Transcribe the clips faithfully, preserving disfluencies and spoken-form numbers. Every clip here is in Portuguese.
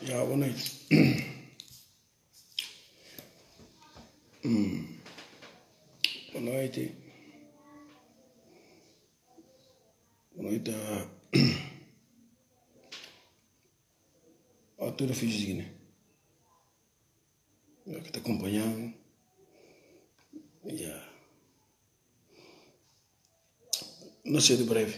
Ya, boa noite. Hum, Boa noite. Boa noite a, a toda a Fijina que está acompanhando. Ya. Não sei de breve.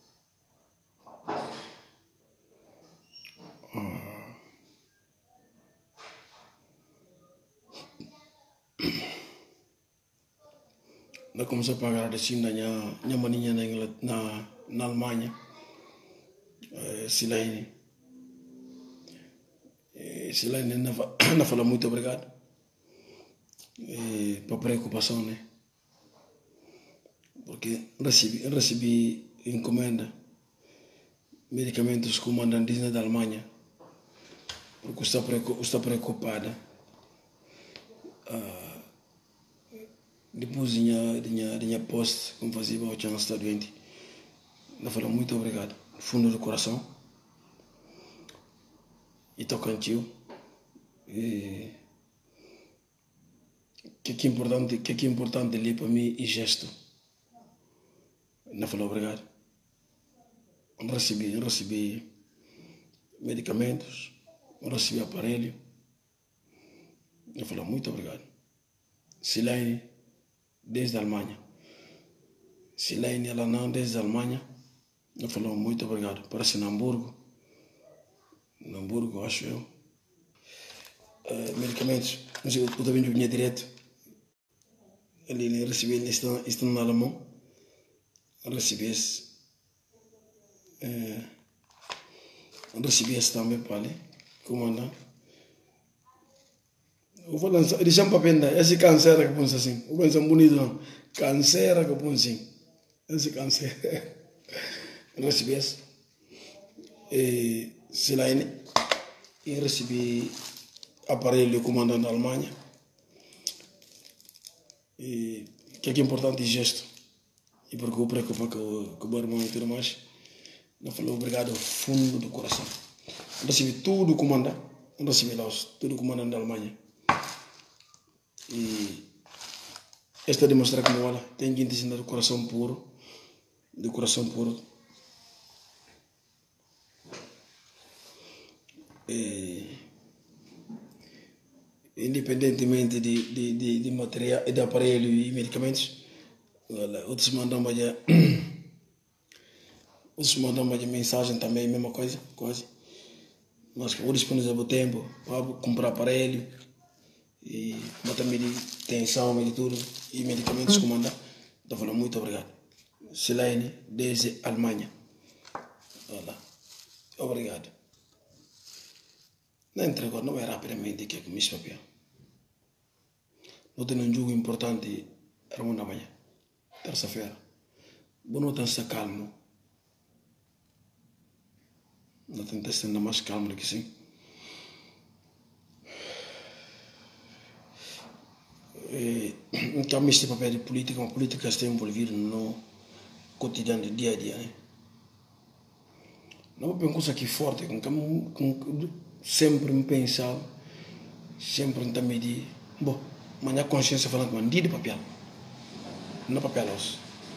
Nós começamos a pagar assim na minha maninha na, Ingl- na, na Alemanha. Eh, Silene. Eh, Silene não, fa- não fala muito obrigado. Eh, para preocupação, né? Porque recebi, recebi encomenda medicamentos comandantes da Alemanha. Porque está, preocu- está preocupada. Depois tinha, tinha, tinha post, como fazia o channel está doente. Eu falo muito obrigado, do fundo do coração. E tocantil. E que que é importante, que que é importante ali para mim é gesto. Eu falo obrigado. Eu recebi, eu recebi medicamentos, eu recebi aparelho. Eu falo muito obrigado. Silene, desde a Alemanha. Silene, ela não, desde a Alemanha. Eu falo muito obrigado. Parece em Hamburgo. Em Hamburgo, acho eu. Uh, medicamentos, mas eu, eu também vinha direto. Ali ele recebi, ele está, está no alemão. Eu recebi esse. Uh, eu recebi esse também para ali. Comandante. Eu vou lançar, ele chama para vender. Esse câncer que põe assim. O pensa bonito não. Câncer que põe assim. Esse câncer. Eu recebi esse. E, sei lá, eu recebi aparelho comandante da Alemanha. E o que é que é importante é gesto. E porque eu preocupo com, com o meu irmão e tudo mais. Eu falei obrigado ao fundo do coração. Eu recebi tudo o comandante. Eu recebi lá tudo o comandante da Alemanha. E esta demonstra como ela tem que ensinar do coração puro. Do coração puro. E, independentemente de, de, de, de material, de aparelho e medicamentos, outros mandam já outros mandam uma mensagem também, mesma coisa, quase. Mas que vou disponibilizar o tempo para comprar aparelho e também de tensão e tudo, e medicamentos que mandam. Então, falando muito obrigado. Silene, desde a Alemanha. Olá. Obrigado. Não entregou, não é rapidamente que é que me papel. Não tem um jogo importante, era uma da manhã, terça-feira. Bom, não está calmo. Não tenta ser ainda mais calmo do que sim. Então, este papel de política, uma política está envolvida no cotidiano, do dia a dia. Né? Não é uma coisa aqui forte, com que sempre me pensava, sempre me medir. Bom, mas a consciência falando que eu de papel. Não papel hoje.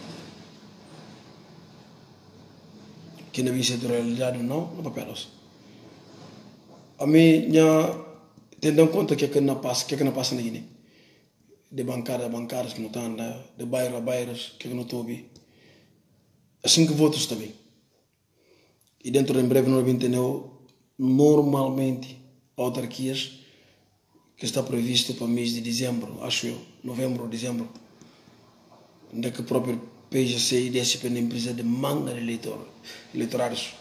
Que não visse a realidade, não, não papel hoje. A mim, tendo em conta que é que não passa, que é que não passa na Guiné. De bancada a bancada que não estão andando, de bairro a bairros que eu não estou a ouvir. Assim que votos também. E dentro em breve não entendeu normalmente autarquias que está previsto para o mês de dezembro, acho eu, novembro ou dezembro, onde é que o próprio P G C e D S P nem precisa de manga de eleitor, eleitorários.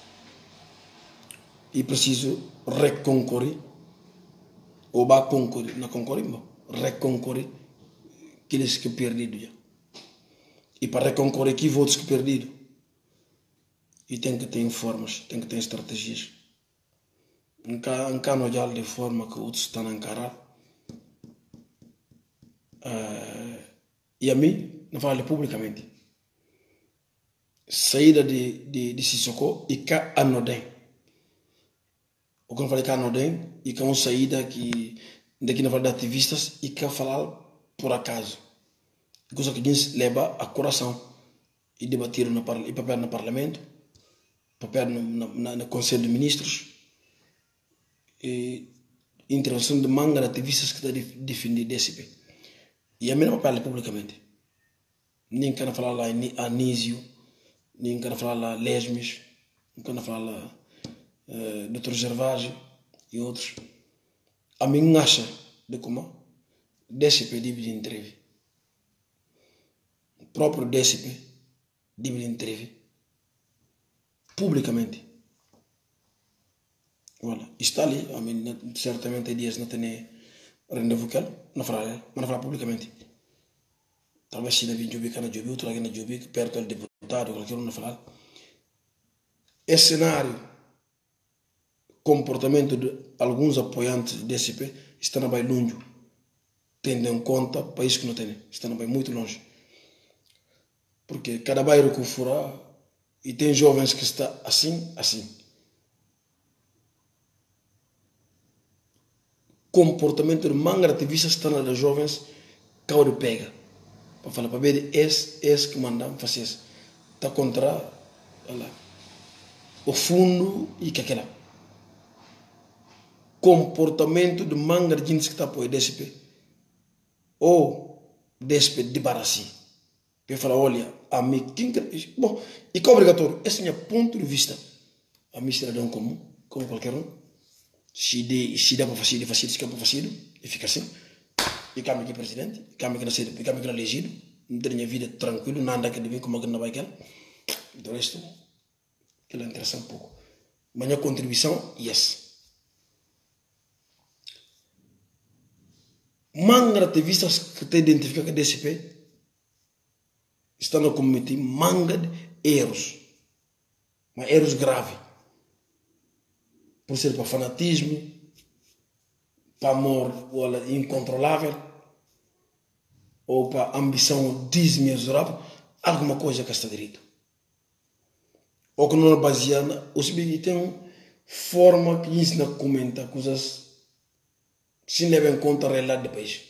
E preciso reconcorrer, ou vai concorrer, não concorrer, mas reconcorrer aqueles que perdido já. E para reconcorrer que votos que perdido. E tem que ter formas, tem que ter estratégias. Não cá no já de forma que outros estão a encarar. Uh, e a mim, não falo publicamente. Saída de, de, de Sissoko e cá a Nodem. o que eu falei cá no den e que é uma saída que daqui na verdade ativistas e que falar por acaso coisa que diz leva a coração e debater no e papel no parlamento, papel no, na, no conselho de ministros e intervenção de manga de ativistas que está defender D C P e a mesma papel publicamente nem quero falar lá Anísio, nem quero falar lá Lesmes, nem quero falar lá uh, doutor Gervásio e outros. A mim acha de como D C P deve entrevista. O próprio D C P deve entrevista publicamente. Voilà. Está ali, a mim certamente dias não tem rendezvous que não falar, mas não falar publicamente. Talvez se deve jogar na jogo, outro na jogo, perto do deputado, qualquer um não falar. Esse cenário, comportamento de alguns apoiantes do D C P está na bem longe, tendo em conta o país que não tem, está na bem muito longe. Porque cada bairro que fora e tem jovens que está assim, assim. Comportamento de manga ativista está na dos jovens que pega. Para falar para ver esse, esse que mandam fazer está contra olha, o fundo e que aquela comportamento de manga de gente que está por D C P ou D C P de Barassi para falar olha a mim quem bom e que é obrigatório esse é o ponto de vista a mim cidadão comum como qualquer um se de se dá para fazer de fazer se quer para fazer e fica assim e cambia aqui presidente, cambia aqui na sede, cambia aqui na elegido, não tem minha vida tranquilo, nada que deve como que não vai querer. Do resto, aquilo interessa um pouco. Mas minha contribuição, yes. Manga ativistas que te identifica com a D C P estão a cometer manga de erros. Mas erros graves. Por ser para fanatismo, para amor incontrolável ou para ambição desmesurável, alguma coisa que está direito. Ou que não é baseada, ou se bem tem forma que ensina a comentar coisas sem levar em conta a realidade do país.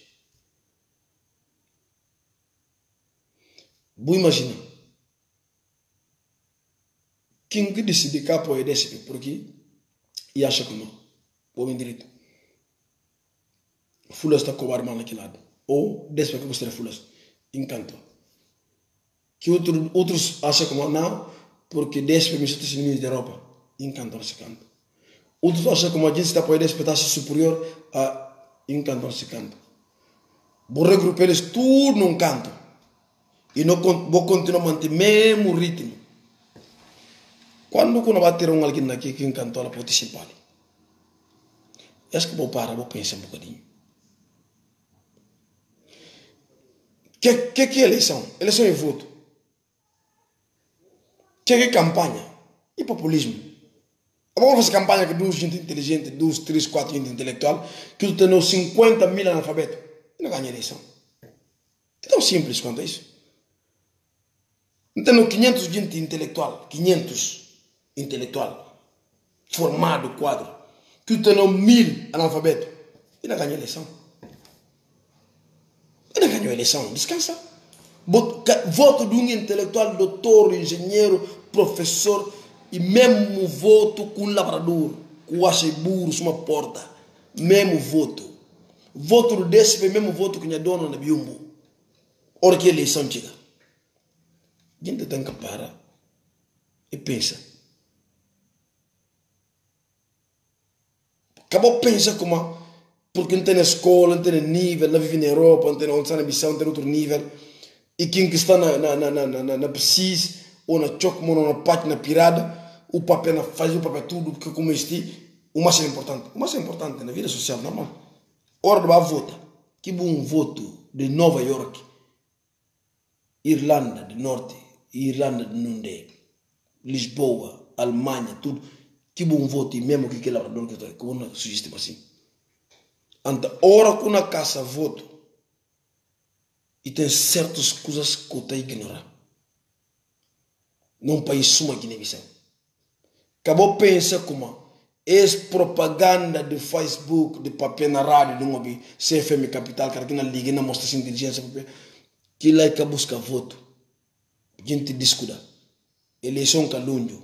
Vou imaginar quem que decide que apoia D C P por aqui e acha que não, o homem direito. Fulas está cobar mal naquele lado. Ou desde que gostaria de fulas. Encanto. Que outro, outros acham como não, porque desde que me Estados Unidos da Europa. Encanto esse canto. Outros acham como a gente está para respeitar superior a encanto esse canto. Vou regrupar eles tudo num canto. E não vou continuar a manter o mesmo ritmo. Quando eu vai ter um alguém aqui que encantou, ela pode participar. Acho que vou parar, vou pensar um bocadinho. O que, que, que é eleição? Eleição é voto. O que é campanha? E populismo. Agora fazer campanha com duas gente inteligente, duas, três, quatro gente intelectual, que tu tem cinquenta mil analfabetos. E não ganha eleição. É tão simples quanto isso. Não tem quinhentos gente intelectual, quinhentos intelectual, formado quadro, que tu tem mil analfabetos. E não ganha eleição. Ele ganhou a eleição, descansa. Voto de um intelectual, doutor, engenheiro, professor, e mesmo voto com um lavrador, com o burro, uma porta. Mesmo voto. Voto do D C P, mesmo voto que é dono na Biumbo. Ora que a eleição chega. A gente tem que parar e pensa. Acabou pensar como porque não tem escola, não tem nível, não vive na Europa, não tem onde na missão, não tem outro nível. E quem que está na, na, na, na, na, na Precis, ou na Chocmo, ou na Pátio, na Pirada, o papel faz o papel tudo, porque como este, o mais é importante. O mais é importante na vida social, normal. Hora de votar. Que bom voto de Nova York, Irlanda do Norte, Irlanda do Norte, Lisboa, Alemanha, tudo. Que bom voto, e mesmo que aquele labrador que está, como não sistema assim. Anta hora que na casa voto e tem certas coisas que eu tenho que ignorar. Num país suma Guiné-Bissau. Acabou pensar como es propaganda de Facebook, de papel na rádio, de um C F M Capital, que aqui na liga, na mostra inteligência, que lá é que busca voto. Gente discuta. Eleição calúnio.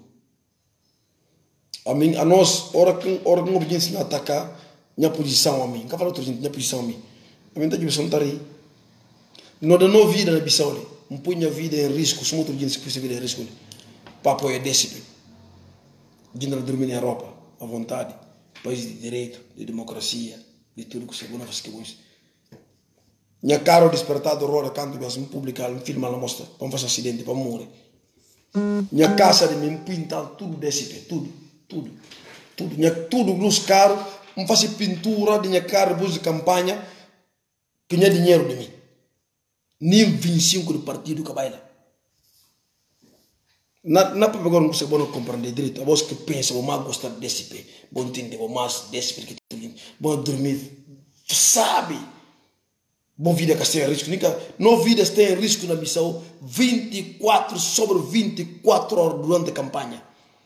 A mim, a nós, hora que hora que a gente atacar, minha posição a mim. Nunca falo outra gente, minha posição a mim. A minha posição está aí. Não dá no vida na Bissau, não põe a vida em risco, se outro gente se pôs a vida em risco, para apoiar décimo. Gente não dormir na Europa, à vontade, país de direito, de democracia, de tudo que se pode fazer com isso. Minha cara despertado roda canto mesmo publicar um filme na mostra, para fazer acidente, para morrer. Minha casa de mim pintar tudo décimo, tudo, tudo, tudo, minha tudo luz caro, um fazer pintura de minha cara, bus de campanha, que tinha dinheiro de mim. Nem vinte e cinco do partido que vai lá. Não para agora não você pode compreender direito. A voz que pensa, vou mais gostar desse pé, vou entender, vou mais desse pé que tu vou dormir, sabe? Bom vida que está em risco, não vida está em risco na Bissau, vinte e quatro sobre vinte e quatro horas durante a campanha.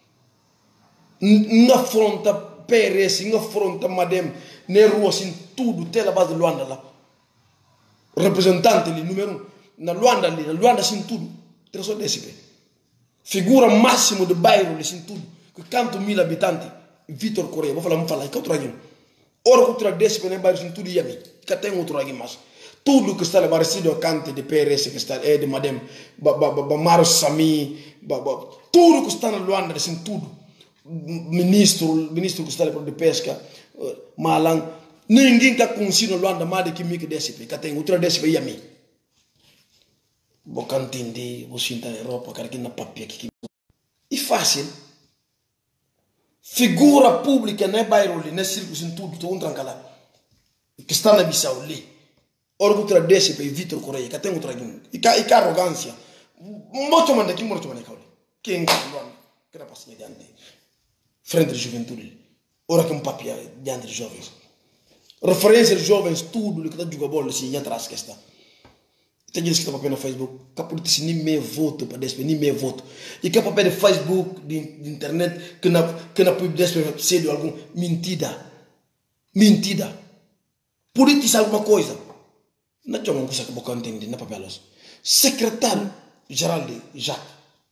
Não afronta P R S, não afronta Madem, nem rua assim, tudo, até a base de Luanda lá. Representante ali, número um, na Luanda ali, na Luanda assim tudo, tem só desse pé. Figura máximo de bairro assim tudo, que canto mil habitantes, Vitor Correia, vou falar, vou falar, que outro aqui? Ora que outro desse pé, nem bairro assim tudo e a mim, que tem outro aqui mais. Tudo que está lá, parecido a cante de P R S, que está é de Madem, Maro Sami, tudo que está na Luanda assim tudo, ministro, ministro que está lá de pesca, Malang. Ninguém está conhecendo Luanda mais do que me que desce, que tem outra desce e a mim. Vou entender, vou sentar na Europa, cara, aqui na papia aqui. E fácil. Figura pública, né, bairro ali, né, círculos em tudo, todo um trancalá. Que está na Bissau ali. Ora, outra desce e Vitor Correia, que tem outra aqui. E que arrogância. Muito manda aqui, muito manda aqui. Quem é Luanda? Que era para diante. Frente de juventude. Ora que um papia diante de jovens. Referência de jovens, tudo que está jogando bola assim, atrás que está. Tem gente que está papel no Facebook, que por isso nem meio voto para despedir, nem meio voto. E que papel de Facebook, de, de internet, que na que na pode despedir cedo algum mentira, mentira. Por isso alguma coisa. Não é uma coisa que você entende na papel. Secretário geral de Jacques,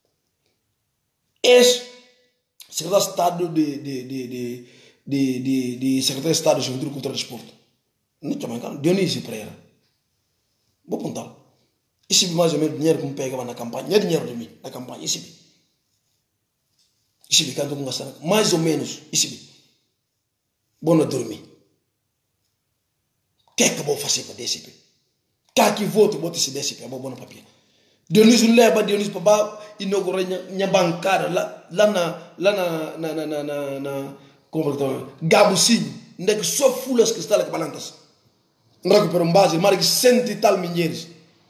ex-secretário de Estado de, de, de, de De, de, de secretário de Estado de Juventude, Cultura e Desporto. Não te chama, Dionísio Pereira. Vou apontar. Esse mais ou menos dinheiro que me pegava na campanha. Não é dinheiro de mim, na campanha. Esse bi. Esse bi, canto com gastar. Mais ou menos, esse bi. Bom não dormir. O que é que eu vou fazer para desse bi? Cá que voto, voto esse desse bi. Eu vou bom no papel. Dionísio leva Dionísio para inaugurar minha bancada lá, lá na, lá na, na, na, na, na, na como Gabucinho, onde é que só fulas que estão lá que balançam. Não recupera um base, mais de cento e tal minheiros.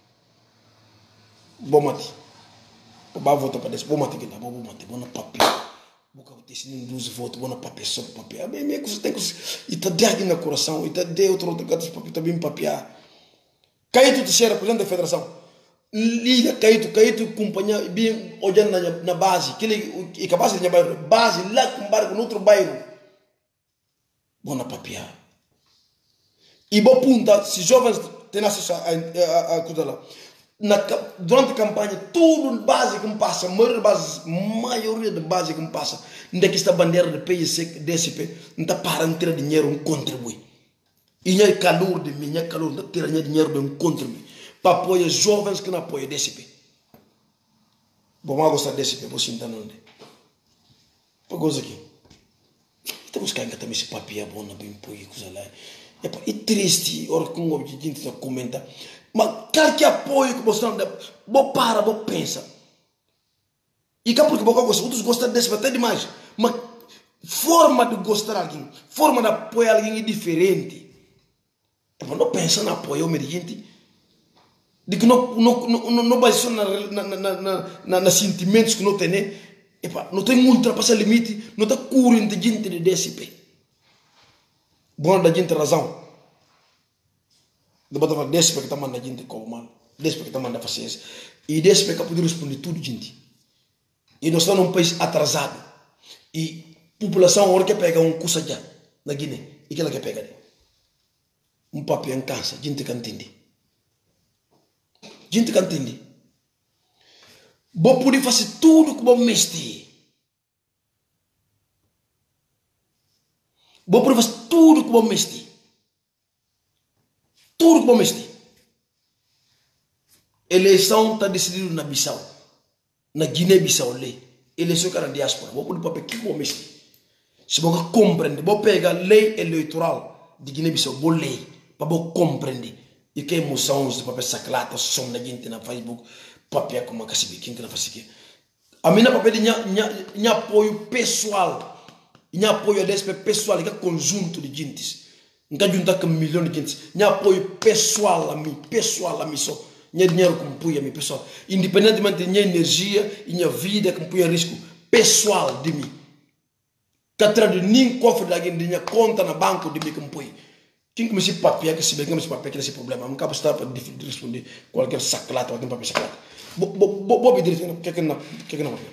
Bom mate. Vou votar para desse. Bom mate que dá, bom mate, bom no papel. Vou ter esse doze votos, bom no papel, só no papel. A minha coisa tem que. E está de aqui no coração, e está de outro outro gato, papel também papel. Caíto de ser representante da federação. Liga, Caíto, Caíto, companhia, bem olhando na, na base, que ele, e que a base de bairro, base lá com barco, no outro bairro. Bom na papia. E vou apontar, se jovens têm acesso a coisa lá, na, durante a campanha, tudo base que me passa, a maioria de base, maioria de base que me passa, onde é que está a bandeira de P I C, D S P, não está para não ter dinheiro, um contribui. E não é calor de mim, não é calor, não ter dinheiro de um contribui. Para apoiar jovens que não apoiam D S P. Vamos gostar de D S P, vou sentar onde? Para coisa aqui. Estamos cá em também esse papel bom, não bem põe coisa lá. É triste, hora que um objetivo comenta. Mas cara que apoio que você não dá, vou para, vou pensa. E cá porque você gosta, outros gostam desse até demais. Mas forma de gostar de alguém, forma de apoiar alguém é diferente. Mas não pensa na apoio ao mediante. De que não, não, não, não, não baseia na, na, na, na, na, na sentimentos que não tem, né? Epa, não tem ultrapassar limite, não está curando gente de D S P. Bom da gente razão. Depois D S P que está mandando gente como mal, D S P que está mandando paciência. E D S P que pode responder tudo, gente. E nós estamos num país atrasado. E população hora que pega um cusa já na Guiné e que ela que pega um papel em cansa gente que entende gente que entende bom poder fazer tudo como mestre bom poder fazer tudo como mestre tudo como mestre eleição está decidida na Bissau na Guiné-Bissau lei eleição cara diáspora bom poder papel que como mestre se você compreende, você pega a lei eleitoral de Guiné-Bissau, boa lei, para você compreender. E que emoções de papel saclata, som da gente na Facebook, papel como a Cassibi, quem que não faz isso? A minha papel de minha apoio pessoal, minha apoio a desse pessoal, que é conjunto de gente. Não está juntando com milhões de gente. Minha apoio pessoal a mim, pessoal a mim só. Minha dinheiro que me põe a mim, pessoal. Independentemente de minha energia e minha vida que me põe a risco pessoal de mim. Catra de nem cofre da gente minha conta na banco de mim que me põe. Quem que me se papel que se bem que me se papel que esse problema, não cabe estar para responder qualquer saclata, qualquer papel saclata. Bo bo bo bo direito que que não que que não.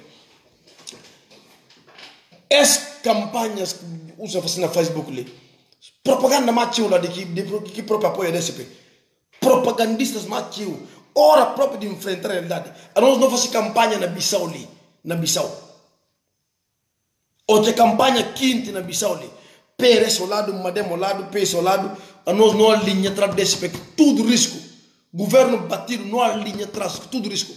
As campanhas que usa fazer na Facebook ali. Propaganda macho lá de que de que próprio apoio desse pe. Propagandistas macho, ora próprio de enfrentar a realidade. A nós não faz campanha na Bissau ali, na Bissau. Outra campanha quinta na Bissau ali. Pérez ao lado, Madem ao lado, Pérez ao lado. A nós não há linha atrás desse pe. Tudo risco. Governo batido, não há linha atrás, tudo risco.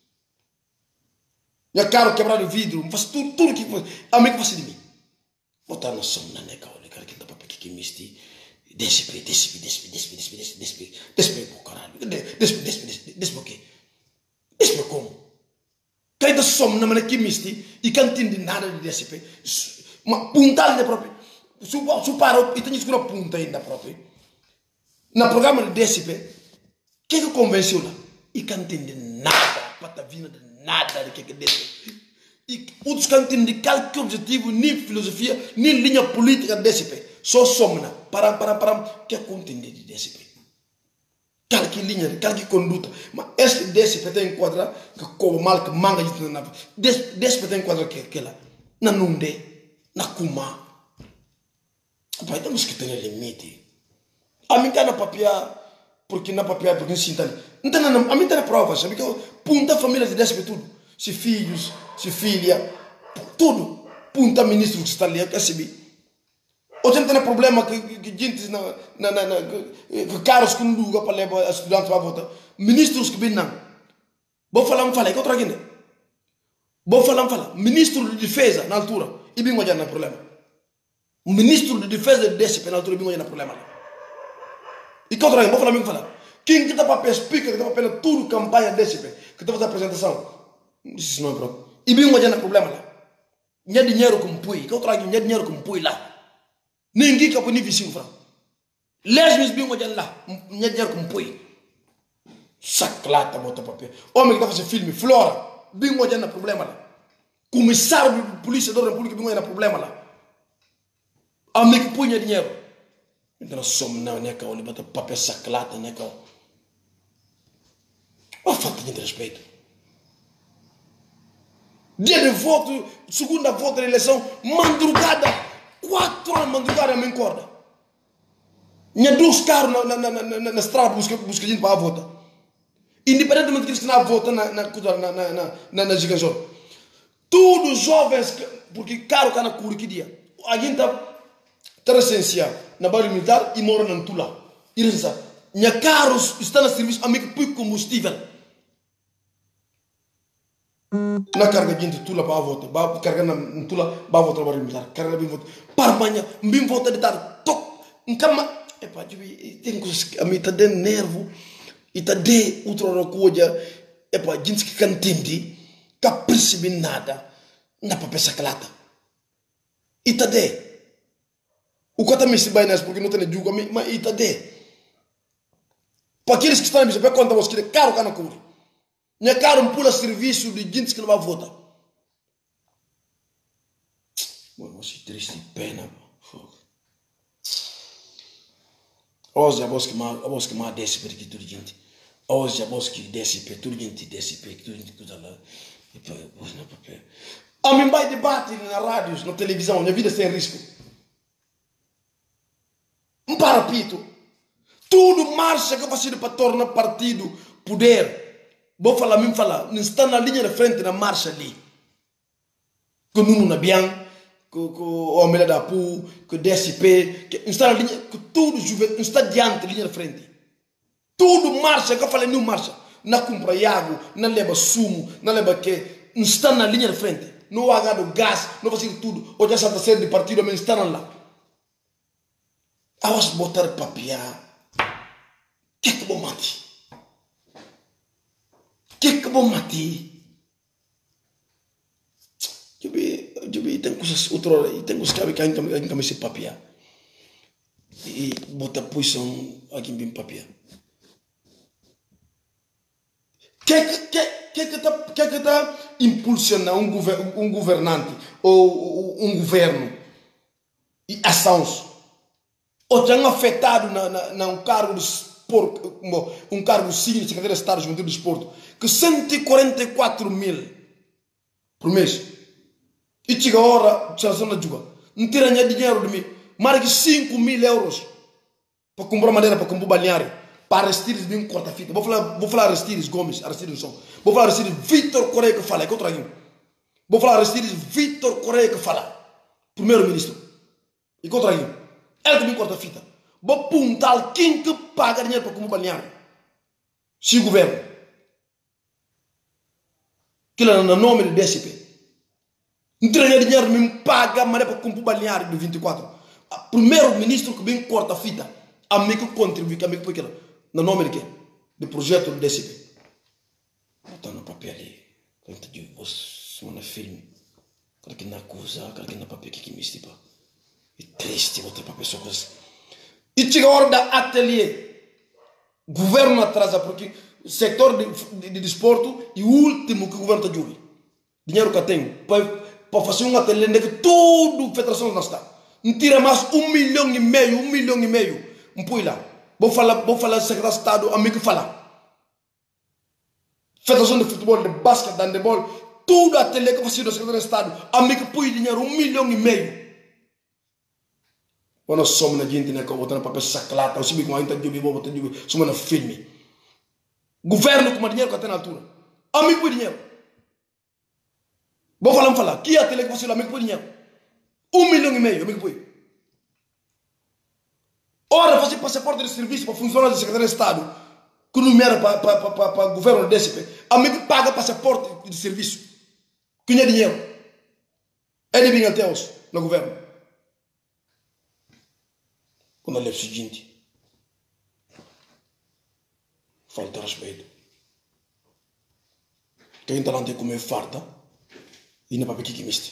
Já caro quebrar o vidro, faz tudo, tudo que faz. A mim que faz de mim. Botar na som na neca, olha, cara, que dá para que que misti. Desce, desce, desce, desce, desce, desce, desce, desce, por caralho. Desce, desce, desce, desce, por quê? Desce, por como? Cai da som na maneira que misti e canto de nada de desce, mas puntal de próprio. Su para e tem escura punta ainda próprio. Na programa de desce, que que convenceu lá? E canto de nada, patavina de nada de que que desce. E outros cantos de qualquer objetivo, nem filosofia, nem linha política desse pé. Só somna, para, para, para, que é contender desse pé. Qualquer linha, qualquer conduta. Mas esse desse pé tem enquadra, que como mal que manga de na desse pé tem enquadra que que lá. Na nunde, na kuma. Pai, temos que ter limite. A mim tá na papia, porque na papia, porque não sinta. Então, a mim tá na prova, sabe que punta a família de desse pé tudo. Se filhos, se filha, tudo. Punta ministro que está ali, que recebi. Ou tem um problema que gente na na na que caros que não lugar para levar estudantes para votar. Ministros que vêm não. Vou falar um fala, que outra aqui. Vou falar um fala. Ministro de defesa na altura, e bem já não problema. Ministro de defesa desse na altura, e bem já não problema. E que outra aqui, vou falar um fala. Quem que está para speaker, que está para tudo campanha desse que está fazendo apresentação. Isso não é problema. E bem já não problema lá. Não é dinheiro como põe, que outra aqui, não é dinheiro como põe lá. Ninguém que pode vizinho franco. Lesmes bem olhando lá, não é dinheiro como põe. Saclata bota papel. Homem que está fazendo filme, Flora, bem olhando o problema lá. Comissário de polícia da República bem olhando o problema lá. Homem que põe dinheiro. Então somos não, né, cara, bota papel saclata, né, cara. Uma falta de respeito. Dia de voto, segunda volta da eleição, madrugada. Quatro horas de madrugada me encorda. Tinha dois carros na, na, na, na, na estrada busca, busca gente para a volta. Independentemente que eles não votam na, na, na, na, na, na, na gigação. Todos jovens, porque carro está na cura que dia. A gente está recenseado na barra militar e mora na Tula. E eles sabem, minha carros está no serviço, a mim que põe combustível. Na carga de gente Tula para a volta, para carregar na Tula para a volta na barra militar. Carga bem volta. Para amanhã, bem volta de tarde. Toc, em cama. É pá, tem coisas que a mim está de nervo. E está de outra coisa. É pá, gente que não entende, que não percebe nada. Não para pensar que lata. E está de. O que também se vai nessa, porque não tem julga, mas está de. Para aqueles que estão na missa, para contar você que caro que não cobre. Não é caro um pula serviço de gente que não vai votar. Mano, você triste pena. Hoje a voz que mais, a voz que mais desce para que tudo gente. Hoje a voz que desce para tudo gente desce para que tudo gente que está lá. A mim vai debate na rádios, na televisão, minha vida sem risco. Um parapito. Tudo marcha que você para tornar partido poder. Vou falar, me falar, não está na linha de frente na marcha ali. Com o Nuno Nabian, com, com o Homem da Apu, com o D S P, que não está na linha, com tudo juventude, não está diante da linha de frente. Tudo marcha, que eu falei, não marcha. Não compra água, não leva sumo, não leva que, não está na linha de frente. Não há do gás, não faz tudo. Hoje essa terceira de partido, mas está lá. Aos botar papiar. Que que bom mati? Que que bom mati? Eu vi, eu vi, tem coisas outra hora, tem coisas que a gente não se papiar. E botar posição aqui bem papiar. Que que que que está que que está impulsionando um, gover, um governante ou um governo e ações ou tem afetado na, na, na um cargo de esporte, um cargo sínio de secretário de Estado de Juventude e Desporto que cento e quarenta e quatro mil por mês e chega a hora de seleção da juga não tira dinheiro de mim mais de cinco mil euros para comprar madeira para comprar balneário. Para Aristides bem corta-fita. Vou falar, vou falar Aristides Gomes, Aristides Som. Vou falar Aristides Vitor Correia que fala, é que eu trago. Vou falar Aristides Vitor Correia que fala. Primeiro-ministro. E que eu trago. Ele também corta-fita. Vou apontar quem que paga dinheiro para como balneário. Se o governo. Que lá no nome do D S P. Não tem dinheiro mesmo paga maneira para comprar balneário do vinte e quatro. Primeiro-ministro que bem corta-fita. A mim que contribui, a mim que põe aquilo. No nome de quê? Do projeto do D C P. Está no papel ali. Quando eu digo, você no filme. Cara que não acusa, cara que não papel que me estipa. É triste botar papel só coisa. E chega a hora da ateliê. Governo atrasa porque o setor de, de, de desporto e o último que o governo está jogando. Dinheiro que eu tenho para, para fazer um ateliê onde que toda a federação não está. Não tira mais um milhão e meio, um milhão e meio. Um põe lá. Vou falar, vou falar secretário de Estado, amigo que fala. Federação de futebol, de basquete, de handebol, tudo a tele que fazia do secretário de Estado, amigo que põe dinheiro, um milhão e meio. Quando nós somos na gente, né, que eu botando papel saclata, eu sei que eu ainda digo, vou botar digo, somos na filme. Governo com dinheiro que até na altura. Amigo põe dinheiro. Vou falar, vou falar. Que a tele que fazia, amigo põe dinheiro. Um milhão e meio, amigo põe. Ora, fazer passaporte de serviço para funcionários do secretário de Estado, que não era para, para, para, para o governo do D S P, amigo paga passaporte de serviço, que não é dinheiro. Ele vem até hoje, no governo. Quando ele é o seguinte, falta respeito. Quem está lá tem que comer farta, e não é para ver que miste.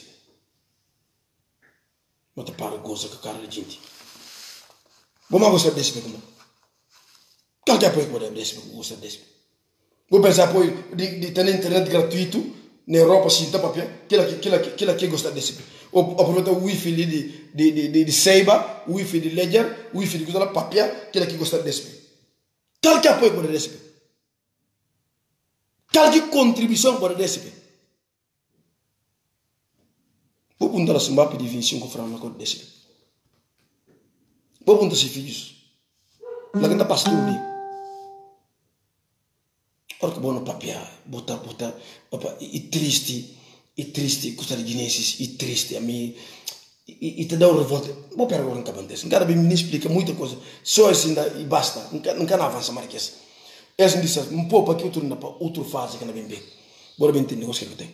Mas te para goza com a cara de gente. Vamos gostar desse mesmo. Qual que é apoio que podemos desse mesmo? Gostar desse. Vou pensar apoio de, de ter internet gratuito na Europa, sim, tá papel. Aquilo que gostar desse mesmo. Aproveita o Wi-Fi de, de, de, de, de Seiba, o Wi-Fi de Ledger, o Wi-Fi de coisa lá, papel, aquilo que gostar desse mesmo. Qual que é apoio que podemos desse mesmo? Qual que contribuição podemos desse mesmo? Vou perguntar a Simba pedir vinte e cinco francos na conta desse mesmo. Vou perguntar se filhos. Lá que está pastor ali. Ora que bom no papel. Botar, botar. E triste. E triste. Custa de guinenses. E triste a mim. E te dá uma revolta. Vou pegar agora no que acontece. Não quero bem me explica muita coisa. Só assim e basta. Não quero, não quero avançar mais que isso. Essa disse um pouco aqui outro para outra fase que não vem bem. Bora bem entender o negócio que eu tenho.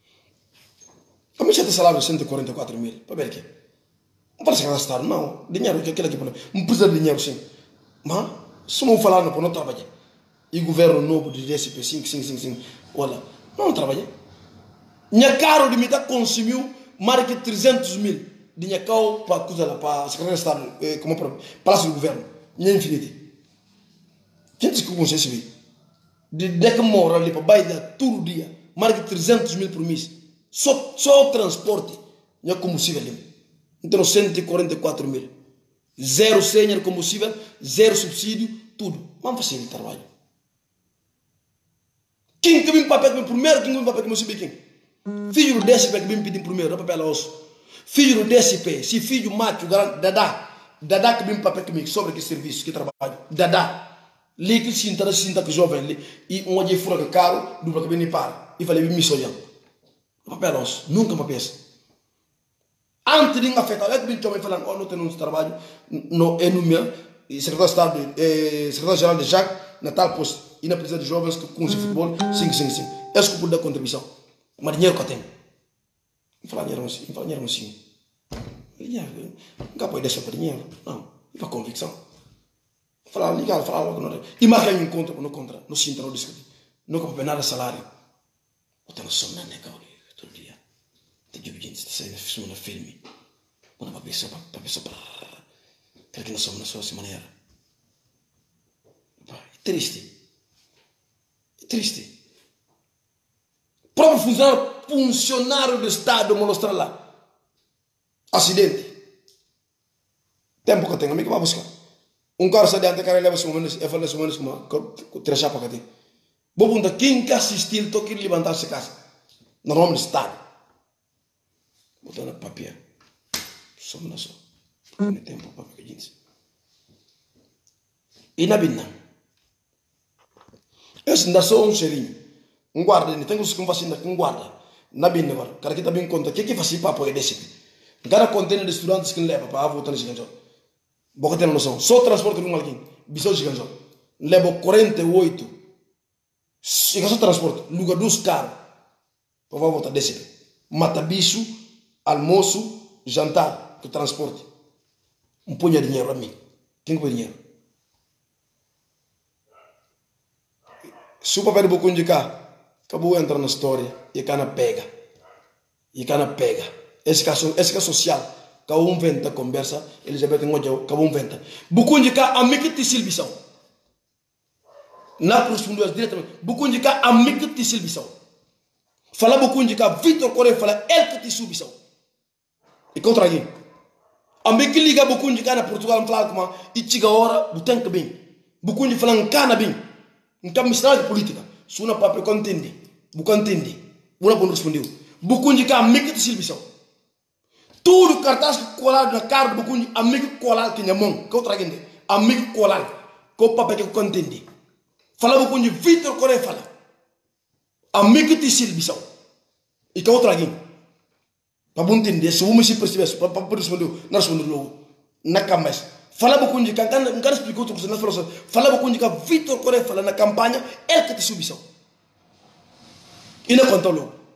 A minha chata salário cento e quarenta e quatro mil. Para ver aqui. Não parece que ela está, não. Dinheiro, que é aquilo aqui. Não precisa de dinheiro, sim. Mas, se não falar, não trabalhar. E o governo novo de D S P cinco, cinco, cinco, cinco, olha, não trabalha. Minha caro de metade consumiu mais de trezentos mil. De minha caro para a para a Secretaria de Estado, como para Palácio do Governo. Minha infinita. Quem disse que eu consigo saber? De que mora ali para baixo todo dia. Mais de trezentos mil por mês. Só, só o transporte. Minha combustível ali. Então, cento e quarenta e quatro mil. Zero senha de combustível, zero subsídio, tudo. Vamos fazer o trabalho. Quem que vem papel, primeiro quem vem papel que não sabe quem? Filho do D S P que me pediu primeiro, não papel osso. Filho do D S P, se filho macho, dada, dada que me papel comigo sobre que serviço, que trabalho, dada. Li que sinta, sinta que jovem, e um dia fura que caro, dupla que vem para, e falei, me sonhando. Papel osso, nunca me pensa. Antes de afetar, eu que me falando, oh, não tem um trabalho, no é no meu, secretário geral de Jacques, na tal posto, e na presença de jovens que com o futebol, sim, sim, sim. Esse que pode dar contribuição. Mas dinheiro que eu tenho. Não fala dinheiro assim, não fala dinheiro assim. Dinheiro, nunca pode deixar para dinheiro. Não, é para convicção. Fala legal, fala logo. Não. E marca em contra, não contra, não sinta, não discute. Nunca pode nada salário. Eu tenho som na nega, todo dia. Tem gente que sai na filme. Uma para pessoa, para pessoa, para que não somos na sua maneira. É triste. É triste. Próprio funcionário, funcionário do Estado mostra lá. Acidente. Tempo que eu tenho, amigo, vai buscar. Um carro sai de ante, cara, leva-se um menos, eu falei se um menos com três chapas que tem. Vou perguntar, quem que assistiu, tô que levantar-se casa? No nome do Estado. Botando na papel. Somos na só. Não tem tempo para que a gente. E na bina. Esse ainda só um cheirinho. Um guarda, tem que um vacina com um guarda. Na bina agora. Cara que está bem conta. O que é que faz para apoiar desse? Cada contêiner de estudantes que leva para voltar nesse ganjão. Boca tem noção. Só transporte de um alguém. Bisou de ganjão. Leva quarenta e oito. E que só transporte. Lugar dos carros. Para voltar desse. Mata bicho, almoço, jantar. Que transporte. Um punho de dinheiro a mim. Quem põe dinheiro? Se o papel de boca indicar. Acabou entra na história e cana pega. E cana pega. Esse caso, esse caso social, acabou um venta conversa, Elizabeth Ngojau, acabou um venta. Buku indica a mim que te silbição. Na próxima diretamente. Buku indica a mim que te silbição. Fala buku indica Vitor Correia fala ele que te silbição. E contra quem? A mim que liga buku indica na Portugal fala como e chega hora botem que bem. Buku indica fala cana bem. Então mistura de política. Suna papel que entende. Buku entende. Uma bom respondeu. Buku indica a mim que te silbição. Tudo cartaz que colado na cara do Bukundi, amigo colado que é mão, que eu trago ainda, amigo colado, que o papel que eu entendi. Fala Bukundi, Vitor Correia fala, amigo que te silbição, e que eu trago para bom entender, se o homem se percebe, para para responder, não responder logo, na campanha. Fala Bukundi, que não quero explicar outra coisa, não fala fala Bukundi que Vitor Correia fala na campanha, ele que te silbição, e não conta logo.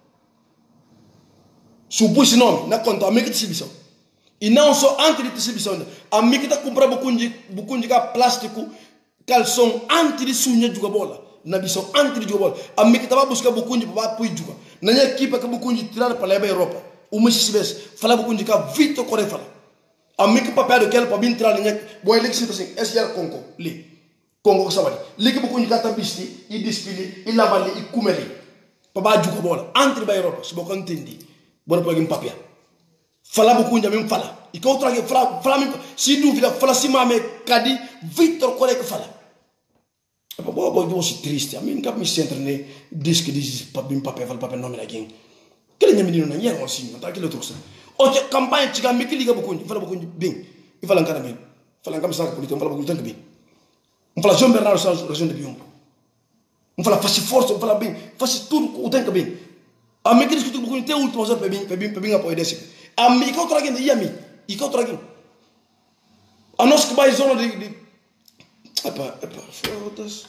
Supus nome, na conta, a mim que te exibição. E não só antes de te exibição, a mim que está comprando bucum de plástico, calção antes de sunha de jogar bola. Na visão antes de jogar bola. A mim que estava buscando bucum de para apoiar jogar. Na minha equipe que bucum de tirar para levar a Europa. O mês se vê, fala bucum de cá, Vitor Correia fala. A mim que papel do que para vir tirar na minha, boa ele que se assim, esse é Congo, li. Congo que sabe. Li que bucum de cá também e despile, e lava ali, e come ali. Para jogar bola. Antes de a Europa, se você entende. Bora pegar um papel. Fala beaucoup de même fala. E que outra que fala, fala mesmo. Se dúvida, fala se mame cadi Vitor Correia que fala. É para boa boa se triste. A mim nunca me sento né. Diz que diz para bem papel, fala papel nome alguém. Que ele menino não é assim, não tá aquele outro. Outra campanha chega me que liga beaucoup, fala beaucoup bem. E fala cara bem. Fala como sabe política, fala beaucoup tanto bem. Não fala João Bernardo Santos, região de Biombo. Não fala faz força, não fala bem, faz tudo o tanto bem. A mim que discute um pouquinho até o último, para bem, para bem, para bem apoiar desse. A mim que eu trago ainda, e a mim, e que eu trago. A nós que vai zona de, de... Epa, epa, foda-se.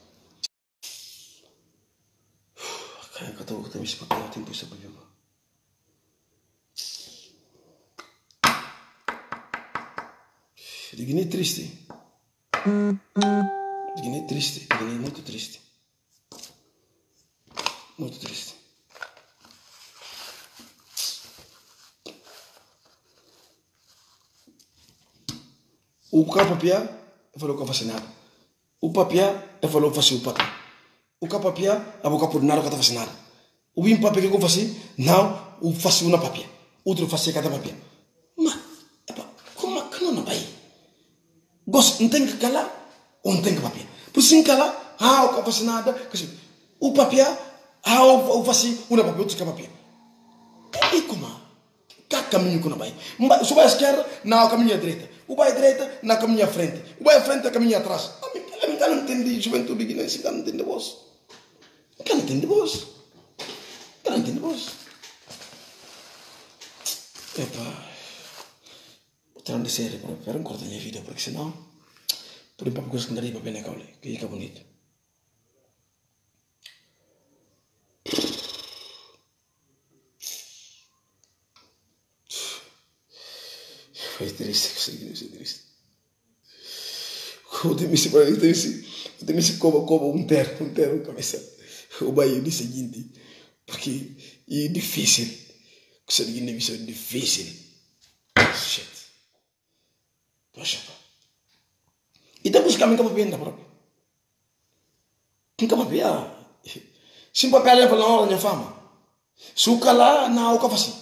Cara, que eu estou com esse papel, tempo isso para ver. Digo nem triste. Digo nem triste, digo nem muito triste. Muito triste. O capapia, eu falei que eu faço nada. O papia, eu falei que eu faço o papel. O capapia, eu vou por nada que eu faço nada. O bim papel que eu faço, não, eu faço uma papia. Outro faço cada papia. Mas, como é que não vai? Gosto, não tem que calar, ou não tem que papia. Por sem calar, ah, eu faço nada. O papia, ah, eu faço uma papia, outro papia. E como? Que caminho que não vai? Se vai à esquerda, não, caminho à direita. O vai à direita, não, caminho à frente. O vai à frente, caminho atrás. A mim, a mim não entende juventude guinense, não entende voz. Que não entende voz. Que não entende voz. Epa. Vou ter de ser, para não cortar a minha vida, porque senão, por exemplo, coisa que não daria para ver na caule, que fica bonito. Foi triste, foi triste. Eu tenho esse, eu tenho esse, eu tenho esse como, como um terro, um terro, cabeça. O Bahia do seguinte, porque é difícil, que se diga é difícil. Shit. Poxa. E depois que a minha capa bem, própria. Quem capa bem? Se o papel leva na hora da minha fama, se o calar, não, o que faz assim.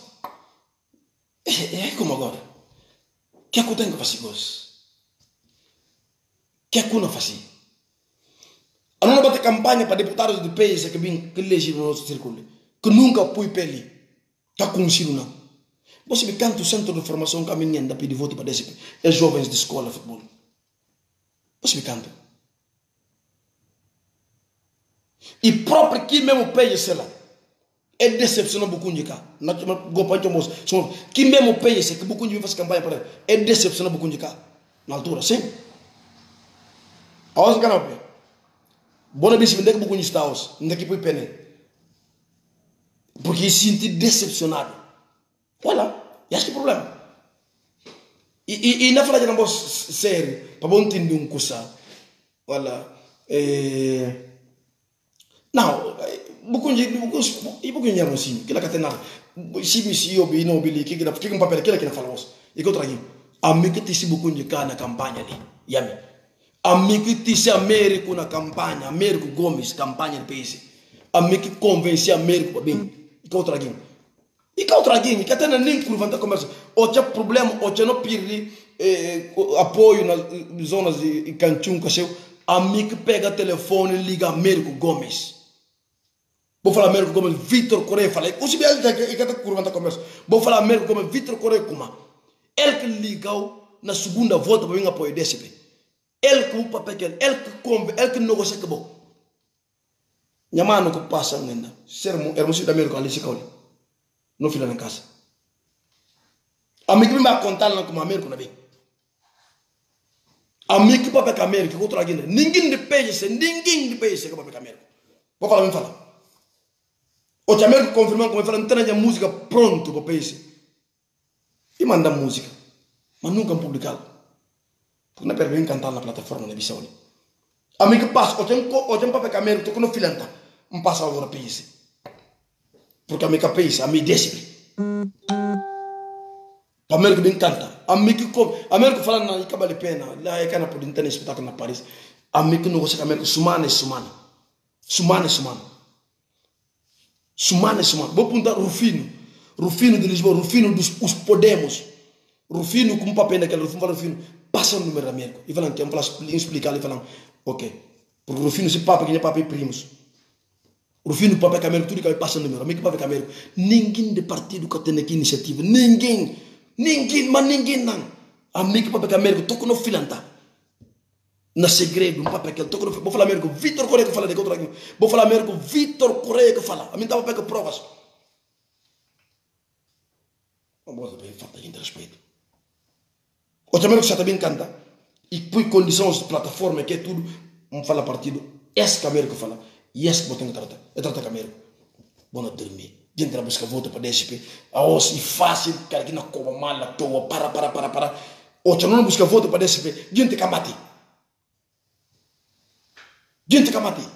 É como agora. Que é que eu tenho que fazer, gosto? Que é que eu não faço? A não bater campanha para deputados do país que vem que legem no nosso círculo, que nunca apoio pele, que é conhecido não. Você me canta o centro de formação caminhando a pedir voto para descer, é jovens de escola de futebol. Você me canta. E próprio que mesmo pegue, sei lá, é decepcionante o Bucunji cá. Na Gopancho Moço, que mesmo pegue, que o Bucunji faz campanha para ele, é decepcionante o Bucunji cá. Na altura, sim. A outra canal, bona bicho, onde é que o Bucunji está hoje? Onde é que põe pene? Porque se sente decepcionado. Olha, e acho que é problema. E, e, e na verdade, não vou ser, para bom entender um coisa. Olha, é... não, Bucunji, e Bucunji não assim, que lá que tem nada. Se me se eu vi não vi que que que um papel que lá que não fala hoje. E que outra aqui, a mim que te se Bucunji cá na campanha ali, e a mim. A mim que te se Américo na campanha, Américo Gomes, campanha do P S. A mim que convence Américo para bem. E que outra aqui. E que outra aqui, que até nem que levantar comércio. Ou tinha problema, ou tinha não perder eh, apoio nas zonas de Canchum, Cacheu. A mim que pega telefone e liga Américo Gomes. Vou falar Américo Gomes, Vitor Correia, falei. O se ele que até levantar comércio. Vou falar Américo Gomes, Vitor Correia, como? Ele que ligou na segunda volta para vir apoio D C P. Ele que o papel que ele, ele que come, ele que negocia que bom. Minha mãe não passa ainda. Ser hermoso da América ali se caule. No filho na casa. A mim que me vai contar lá como América não vem. A mim que papel que América que outro aqui ninguém de peixe, ninguém de peixe que papel que América. Vou falar, me falar. O que América confirmou como fala, não tem a música pronto para peixe. E manda música, mas nunca publicado. Porque não é para cantar na plataforma na Bissau. A mim que passa, o que um papel que América que não filanta, não passa agora peixe. Porque a mim que peixe, a mim desce. A América bem canta. A mim que come, a América fala na Ica vale pena, lá é que na poder ter espetáculo na Paris. A mim que não gosta que a América sumana é sumana. Sumana é sumana. Sumana é sumana. Vou apontar Rufino. Rufino de Lisboa, Rufino dos os Podemos. Rufino com um papel naquele, Rufino fala Rufino, passa o número da América. E falam, tem que explicar, e falam, ok. Porque Rufino se papa, que nem papa e primos. Rufino papel América, tudo que passa o número. Amigo papel América. Ninguém de partido que tem aqui iniciativa. Ninguém. Ninguém, mas ninguém não. Amigo papel América, toco no filanta. Na segredo, um papel que ele toca no filanta. Vou falar América, Vitor Correia que fala de contra aqui. Vou falar América, Vitor Correia que fala. A mim estava pegando provas. Vamos ver, falta de respeito. O América já também canta. E põe condições de plataforma, que é tudo. Vamos falar partido. Esse que a América fala. E esse que eu tenho que tratar. É tratar com a América. Vou dormir. Gente vai buscar voto para D S P. A osso e fácil. Cara que não cobra mal, à toa. Para, para, para, para. Outra não busca voto para D S P. Gente que mate. Gente que mate.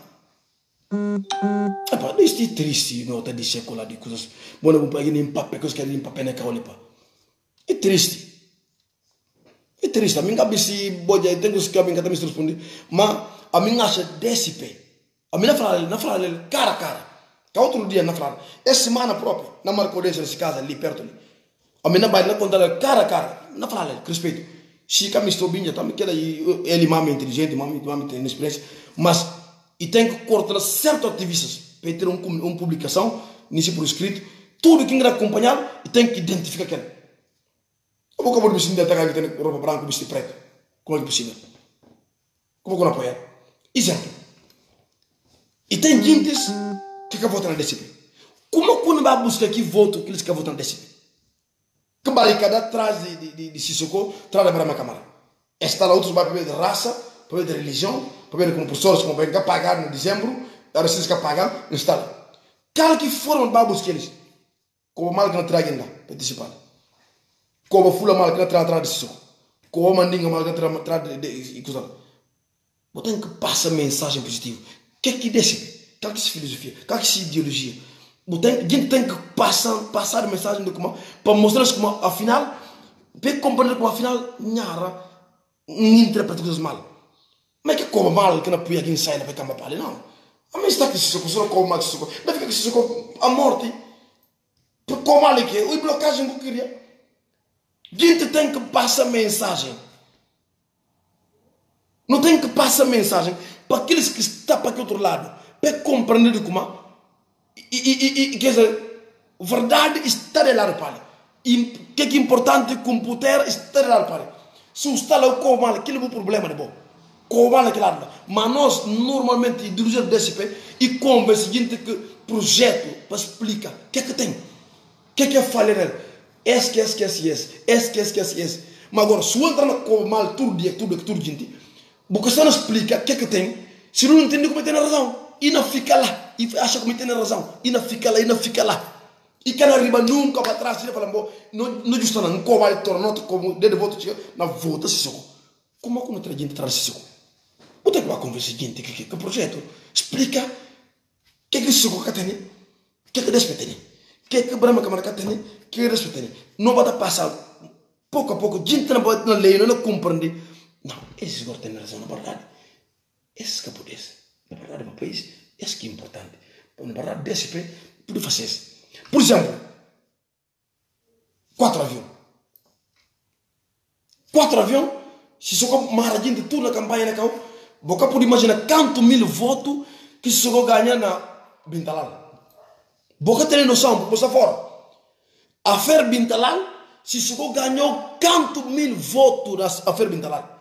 Epa, isto é triste. Não está de século de coisas. Bom, não vou pegar nem papel. Coisas que nem papel na caule. É triste. É triste. A minha cabeça, eu tenho que a minha cabeça responder. Mas a minha acha D S P. A minha fala, na fala, cara a cara. Que outro dia na fala, essa semana própria, na Marcodense, nesse casa ali perto ali. A minha vai na conta cara a cara. Na fala, respeito. Se a mistura binha, também que ele é mama inteligente, mama tem experiência, mas e tem que cortar certos ativistas para ter uma um publicação, nisso por escrito, tudo que vai acompanhar e tem que identificar quem. Como acabou de vestir que tem roupa branca, vestir preto? Como é possível? Como que não apoiar? Exemplo. E tem gente que quer votar na D C P. Como que não vai buscar aqui voto que eles querem votar na D C P? Que barricada atrás de, de, de, de Sissoko, traz para a Câmara. Está lá outros para ver de raça, para ver de religião, para ver como professores como vêm pagar no dezembro, agora vocês que pagar, não está lá. Cara que foram para buscar eles. Como mal que não traga ainda, participar. Como fula mal que não traga atrás de Sissoko. Como mandinga mal que não traga atrás de de coisa. Você tem que passar mensagem positiva. O que é que desce? O que é que filosofia? O que é que ideologia? A gente tem que passar, passar a mensagem de como, para mostrar como, afinal, para compreender como, afinal, nhara, não interpreta coisas mal. Mas que como mal que não apoia quem sai da cama para ali, não. A mim está que se socorro como mal que se socorro. Não fica que se socorro a morte. Por como mal que é, o blocagem que eu queria. A gente tem que passar mensagem. Não tem que passar mensagem para aqueles que estão para aquele outro lado, para compreender como. E, e, e, quer dizer, verdade está de lado para ele. O que é importante com o poder está de lado para ele. Se o está lá com mal, aquele é o problema de bom. Com mal aquele lado. Mas nós normalmente ideologia do D C P e conversa a gente que projeto para explicar o que é que tem, o que é que é falha nele. Esse que esse que esse esse, esse que esse que esse esse. Mas agora se o entra com mal tudo dia tudo que tudo gente, porque você não explica o que é que tem, se não entende como tem razão. E não fica lá, e acha que tem razão, e não fica lá, e não fica lá. E quem arriba nunca para trás, e fala, não, não justa não, não vai tornar, como desde voto chega, na vota se soco. Como é que não tem gente atrás se soco? O que é que vai conversar gente que que projeto? Explica, o que é que se soco que tem? O que é que despeita tem? O que é que Brahma Câmara que tem? O que é que despeita tem? Não vai passar, pouco a pouco, gente não vai na lei, não compreende. Não, esse agora tem razão, na verdade. Esse que é por esse. Na verdade, para o país, isso que é importante. Na verdade, D C P, tudo faz isso. Por exemplo, quatro aviões. Quatro aviões, se só uma gente tudo na campanha, na cau, você pode imaginar quanto mil votos que se só ganha na Bintalal. Você tem noção, você fora. A Fer Bintalal, se só ganhou quanto mil votos na Fer Bintalal.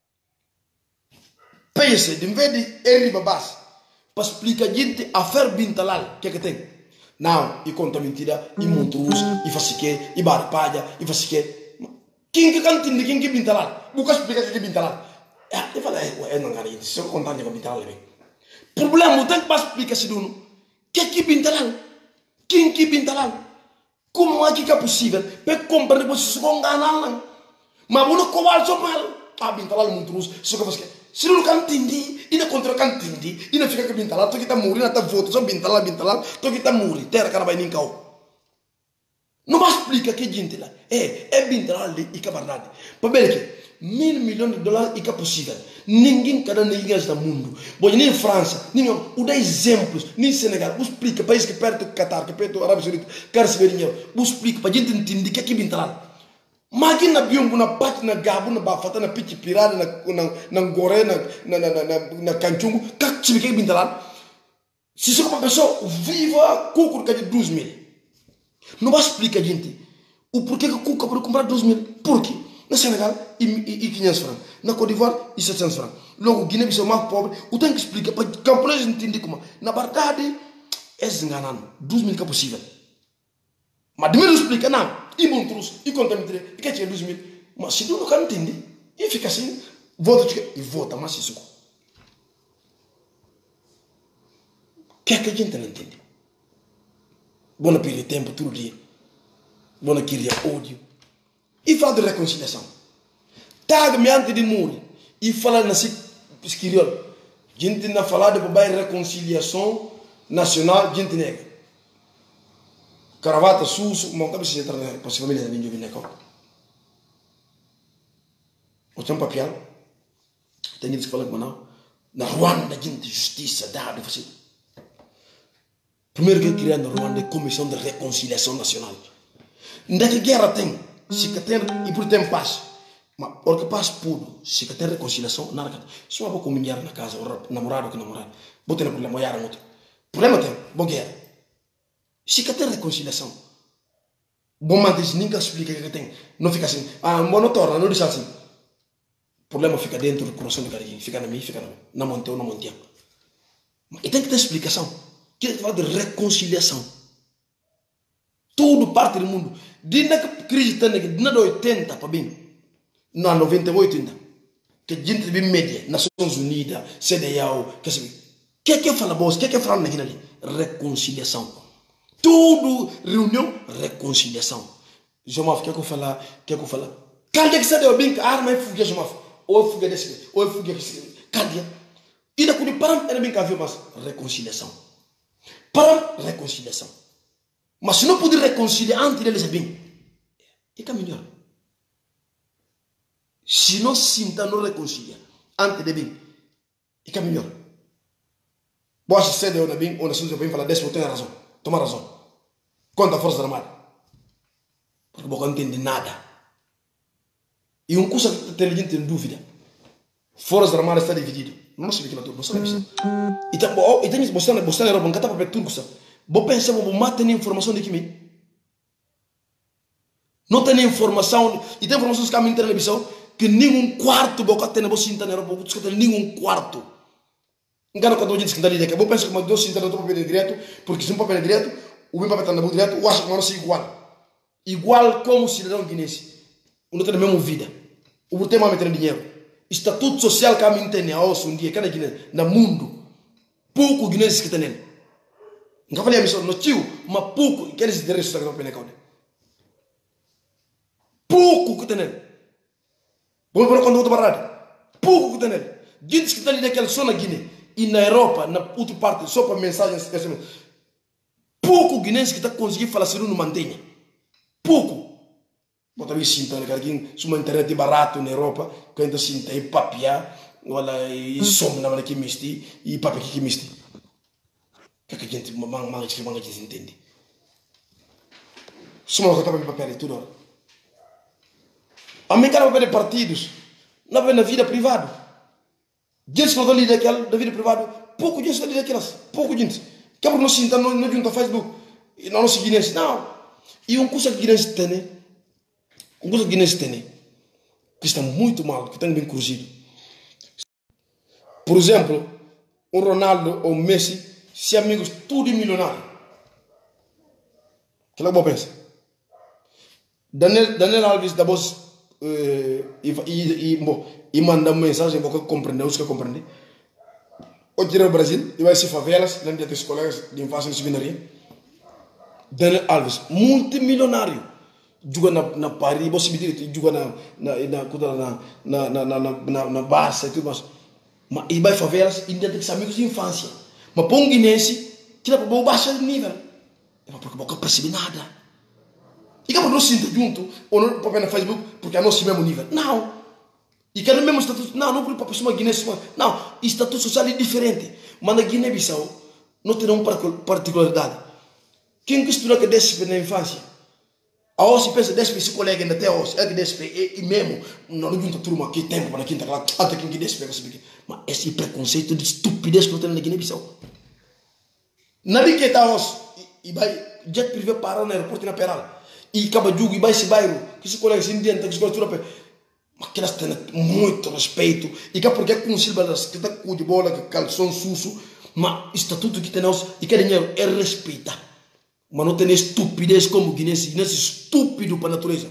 Pense, de vez de ele babás, para explicar a gente a Fer Bintalal, o que é que tem? Não, e conta mentira, e montruz, e faz o quê, e barpalha, e faz o quê. Quem que canta de quem que Bintalal? Nunca explica o que é Bintalal. Eu falei, eu não ganhei, se eu contar de Bintalal, problema, tem que explicar se não. O que é que Bintalal? Quem que Bintalal? Como é que é possível? Para compreender que vocês vão ganhar, mas não cobrar só mal. Ah, Bintalal, montruz, se eu faz o quê? Se não can entendi, e não contra can entendi, e não fica que Bintalal, tu que tá morrendo, não tá voto, só Bintalal, Bintalal, tu que tá morrendo, terra cara vai nem cau. Não vai explicar que gente lá, é, é Bintalal e que é verdade. Para ver que mil milhões de dólares e que é possível. Ninguém cada ninguém do mundo. Bom, nem França, nem o dá exemplos, nem Senegal, você explica, país que perto do Qatar, que perto do Arábia Saudita, quer receber dinheiro, você explica para a gente entender que é que Bintalal. Mas na biombo na parte na gabo na bafata na piti pirada na na na gore na na na na na canchungo que se que Bintalal se isso uma pessoa viva cuco de dois mil não vai explicar gente o porquê que o cuco pode comprar dois mil porquê na Senegal e e quinhentos francs na Côte d'Ivoire e setecentos francs logo Guiné-Bissau mais pobre o tem que explicar para camponês entender como na verdade é enganando dois mil que é possível mas de me explica não e montruz, e contaminante, e que é dois mil. Mas se tu não quer entender, e fica assim, vota e vota, mas isso. O que é que a gente não entende? Bona perder tempo todo dia. Bona querer ódio. E fala de reconciliação. Tag-me antes de morrer. E fala nesse esquiriol. Gente não fala de bobai reconciliação nacional, gente negra. Caravata, suso, ma capisci se tra le famiglie da ninjo vinne co. O tempo papel, tem que falar com não. Na Ruanda, gente justiça dada fazer. Primeiro que criar na Ruanda comissão de reconciliação nacional. Onde que guerra tem, se que tem e por tempo paz. Mas porque paz puro, se que tem reconciliação, nada. Se uma pouco mulher na casa, namorado que namorado, botar problema olhar outro. Problema tem, boa guerra. Se que tem reconciliação. Bom mantis nunca explica o que tem. Não fica assim. Ah, não torna, não diz assim. O problema fica dentro do coração do cara. Fica na minha, fica na minha. Não mantém ou não mantém. E tem que ter explicação. Que fala de reconciliação. Tudo parte do mundo. Desde a crise de oitenta para bem. Não, noventa e oito ainda. Que a gente vê média. Nações Unidas, C D A O. O que é que fala, boss? O que é que fala naquilo ali? Reconciliação. Tudo, reunião, reconciliação. Jomaf, o que é que eu falar? O que é que eu falar? Cadê que você deu bem? A arma é fuga, Jomaf. Ou é fuga desse, ou é fuga desse. Cadê? E da quando param, era bem que havia mais reconciliação. Param, reconciliação. Mas se não puder reconciliar antes deles, é bem. E que é melhor. Se não sinta, não reconcilia. Antes de bem. E que é melhor. Boa, se você deu bem, ou na sua bem, fala, desse, tem razão. Toma razão. Quanto à Força Armada. Porque você não entende nada. E um curso que tem gente em dúvida. Força Armada está dividido. Não sei o que é tudo. Não sabe isso. E tem gente que você na Europa, não está para ver tudo. Você pensa que você tem informação de que não tem informação. E tem informações que a minha televisão que nenhum quarto você tem na Europa. Você tem nenhum quarto. Engano quando eu disse que está ali, eu penso que uma doce internet para papel direto, porque se um papel direto, o meu papel está na direto, eu acho que não é igual. Igual como cidadão guinense. Não tem a mesma vida. O tema é meter dinheiro. Estatuto social que a mim tem a osso um dia, cada guinense, no mundo, pouco guinense que tem nele. Não falei a missão, no tio, mas pouco, quer dizer, direito social que não tem pouco que tem nele. Vamos ver quando eu estou barrado. Pouco que tem nele. Diz que está ali daquela só na Guiné. E na Europa, na outra parte, só para mensagens. Pouco guinense que está conseguindo falar se não mantenha. Pouco. Bota aí sinta, né? Se uma internet barato na Europa, que ainda sinta e papia, olha, e som na hora que misti, e papia que misti. Que a gente, manga que manga que se entende. Só uma coisa para papel, tudo. A minha cara vai ver partidos, não vai na vida privada. Gente que não está ali daquela, da vida privada, pouco gente está ali daquelas, pouco gente. Que é porque não se não, não junta Facebook, e não se guinense, não. E um curso que guinense tem, um curso que guinense tem, que está muito mal, que tem bem cruzido. Por exemplo, um Ronaldo ou um Messi, se amigos tudo milionário. Que é o que eu penso. Daniel, Daniel Alves da voz, uh, e, e, e, bom, e manda uma mensagem para compreender, os que compreendem. Hoje ir ao Brasil, e vai ser favelas, lá dos colegas de infância e seminaria. Daniel Alves, multimilionário, joga na, na Paris, você me diz, joga na na na na na na na na Barça e tudo mais. Mas e vai favelas, e ainda tem que amigos de infância. Mas para um guinense, que dá para baixar de nível. É porque não percebe nada. E que não se sinta junto, ou não para ver no Facebook, porque é nosso mesmo nível. Não. E que é o mesmo estatuto. Não, não para a pessoa guinense. Não, estatuto social é diferente. Mas na Guiné-Bissau, não tem uma particularidade. Quem que estuda que desce na infância? A osso pensa, desce esse colega ainda até osso. É que desce, e mesmo, não junta turma aqui, tempo para quinta, lá, até quem que desce, mas esse preconceito de estupidez que não tem na Guiné-Bissau. Na que está osso, e vai, jet privé para no aeroporto na Peral. E acaba de e vai esse bairro, que esse colega se indianta, que se gosta de mas que elas têm muito respeito. E que é porque é com silbadas, que está com de bola, que calção susso, mas estatuto que tem nós, e que é dinheiro, é respeitar. Mas não tem estupidez como guinense, guinense estúpido para a natureza.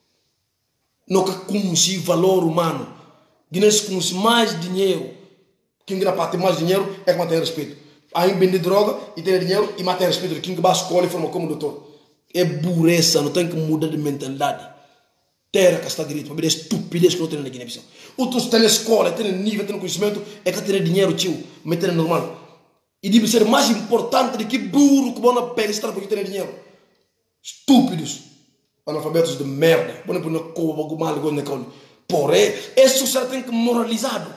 Não que conhece valor humano. Guinense conhece mais dinheiro. Quem que para ter mais dinheiro é que mantém respeito. Aí vende droga e tem dinheiro e mantém respeito. Quem que vai à escola e forma como doutor. É burrice, não tem que mudar de mentalidade. Terra que está direito, para ver estupidez que não tem na Guiné-Bissau. Outros têm escola, têm nível, têm conhecimento, é que tem dinheiro, tio, mas tem normal. E deve ser mais importante do que burro que vão na pele estar porque tem dinheiro. Estúpidos. Analfabetos de merda. Vão pôr na cova, mal, na cova. Porém, esse sociedade tem que moralizado.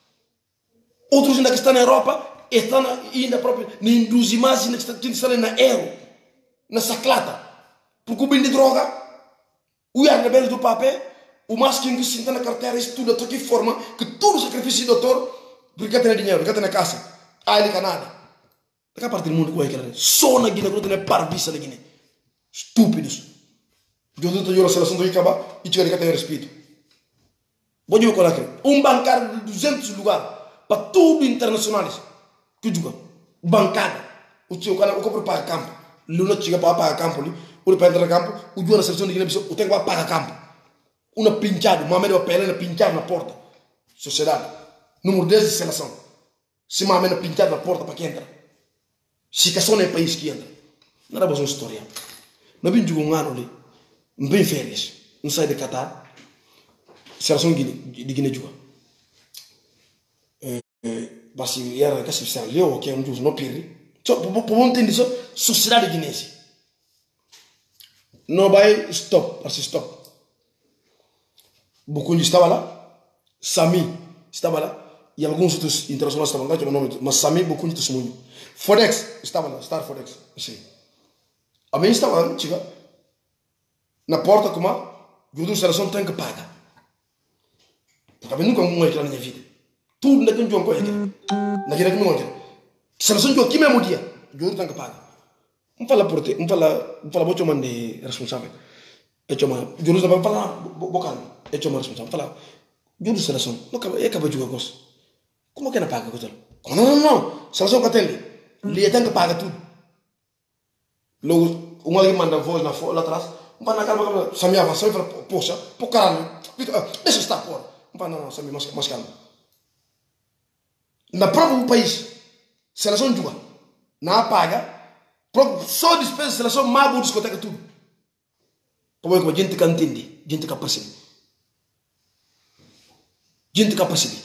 Outros ainda que estão na Europa, estão ainda próprio, na indústria mais, ainda que estão na euro, na saclata. Porque o bem de droga, o ar na beira do papel, o mais que se senta na carteira, estuda de que forma que todo o sacrifício do doutor, porque tem dinheiro, porque tem na casa. Ah, ele Canadá. Da parte do mundo que é aquela. Só na Guiné, que não tem parvista na Guiné. Estúpidos. Jogo do Euro seleção do Icaba e tiver que ter respeito. Vou dizer qual é um bancário de duzentos lugares para tudo internacionais que joga. Bancada. O tio cara o que para campo. Luna chega para pagar campo ali. O para entrar campo, o jogo na seleção de Guiné-Bissau, o tem que pagar campo. Uma pinchada, uma média pele na pinchada na porta. Sociedade. Número dez de seleção. Se uma média pinchada na porta para quem entra. Se que só no país que entra. Não era uma história. Não vim jogar um ano ali. Não vim férias. Não sai de Qatar. Seleção de Guiné juga. Basi era que se sabe leo que é um jogo no piri. Só por bom entender isso, sociedade guinense. Não vai stop, para stop. Bukundi estava lá, Sami estava lá e alguns outros internacionais estavam lá, que é o nome, mas Sami Bukundi testemunho. Forex estava lá, Star Forex, assim. A mim estava lá, chega na porta como a jogador de seleção tem que pagar. Porque a mim nunca me lá na minha vida. Tudo naquele jogo que eu naquele que não quero. Seleção jogo aqui mesmo dia, jogador tem que pagar. Não fala por ti, não fala, não fala muito de responsável. É chama, jogador não vai falar bocal. É chama responsável. Fala, jogador de seleção, não acaba, é acaba de jogar gosto. Como é que não paga coisa? Não, não, não. Seleção que tem ali, ele tem que pagar tudo. Logo, um ali manda voz na lá atrás. Não vai na cara, Sami avançou e fala, poxa, por caralho, deixa estar fora. Não vai, não, não, Sami, mais, mais calma. Na próprio país, seleção joga, não paga, só despesa de seleção, mago, discoteca, tudo. Como é que a gente que entende, gente que percebe. Gente que percebe.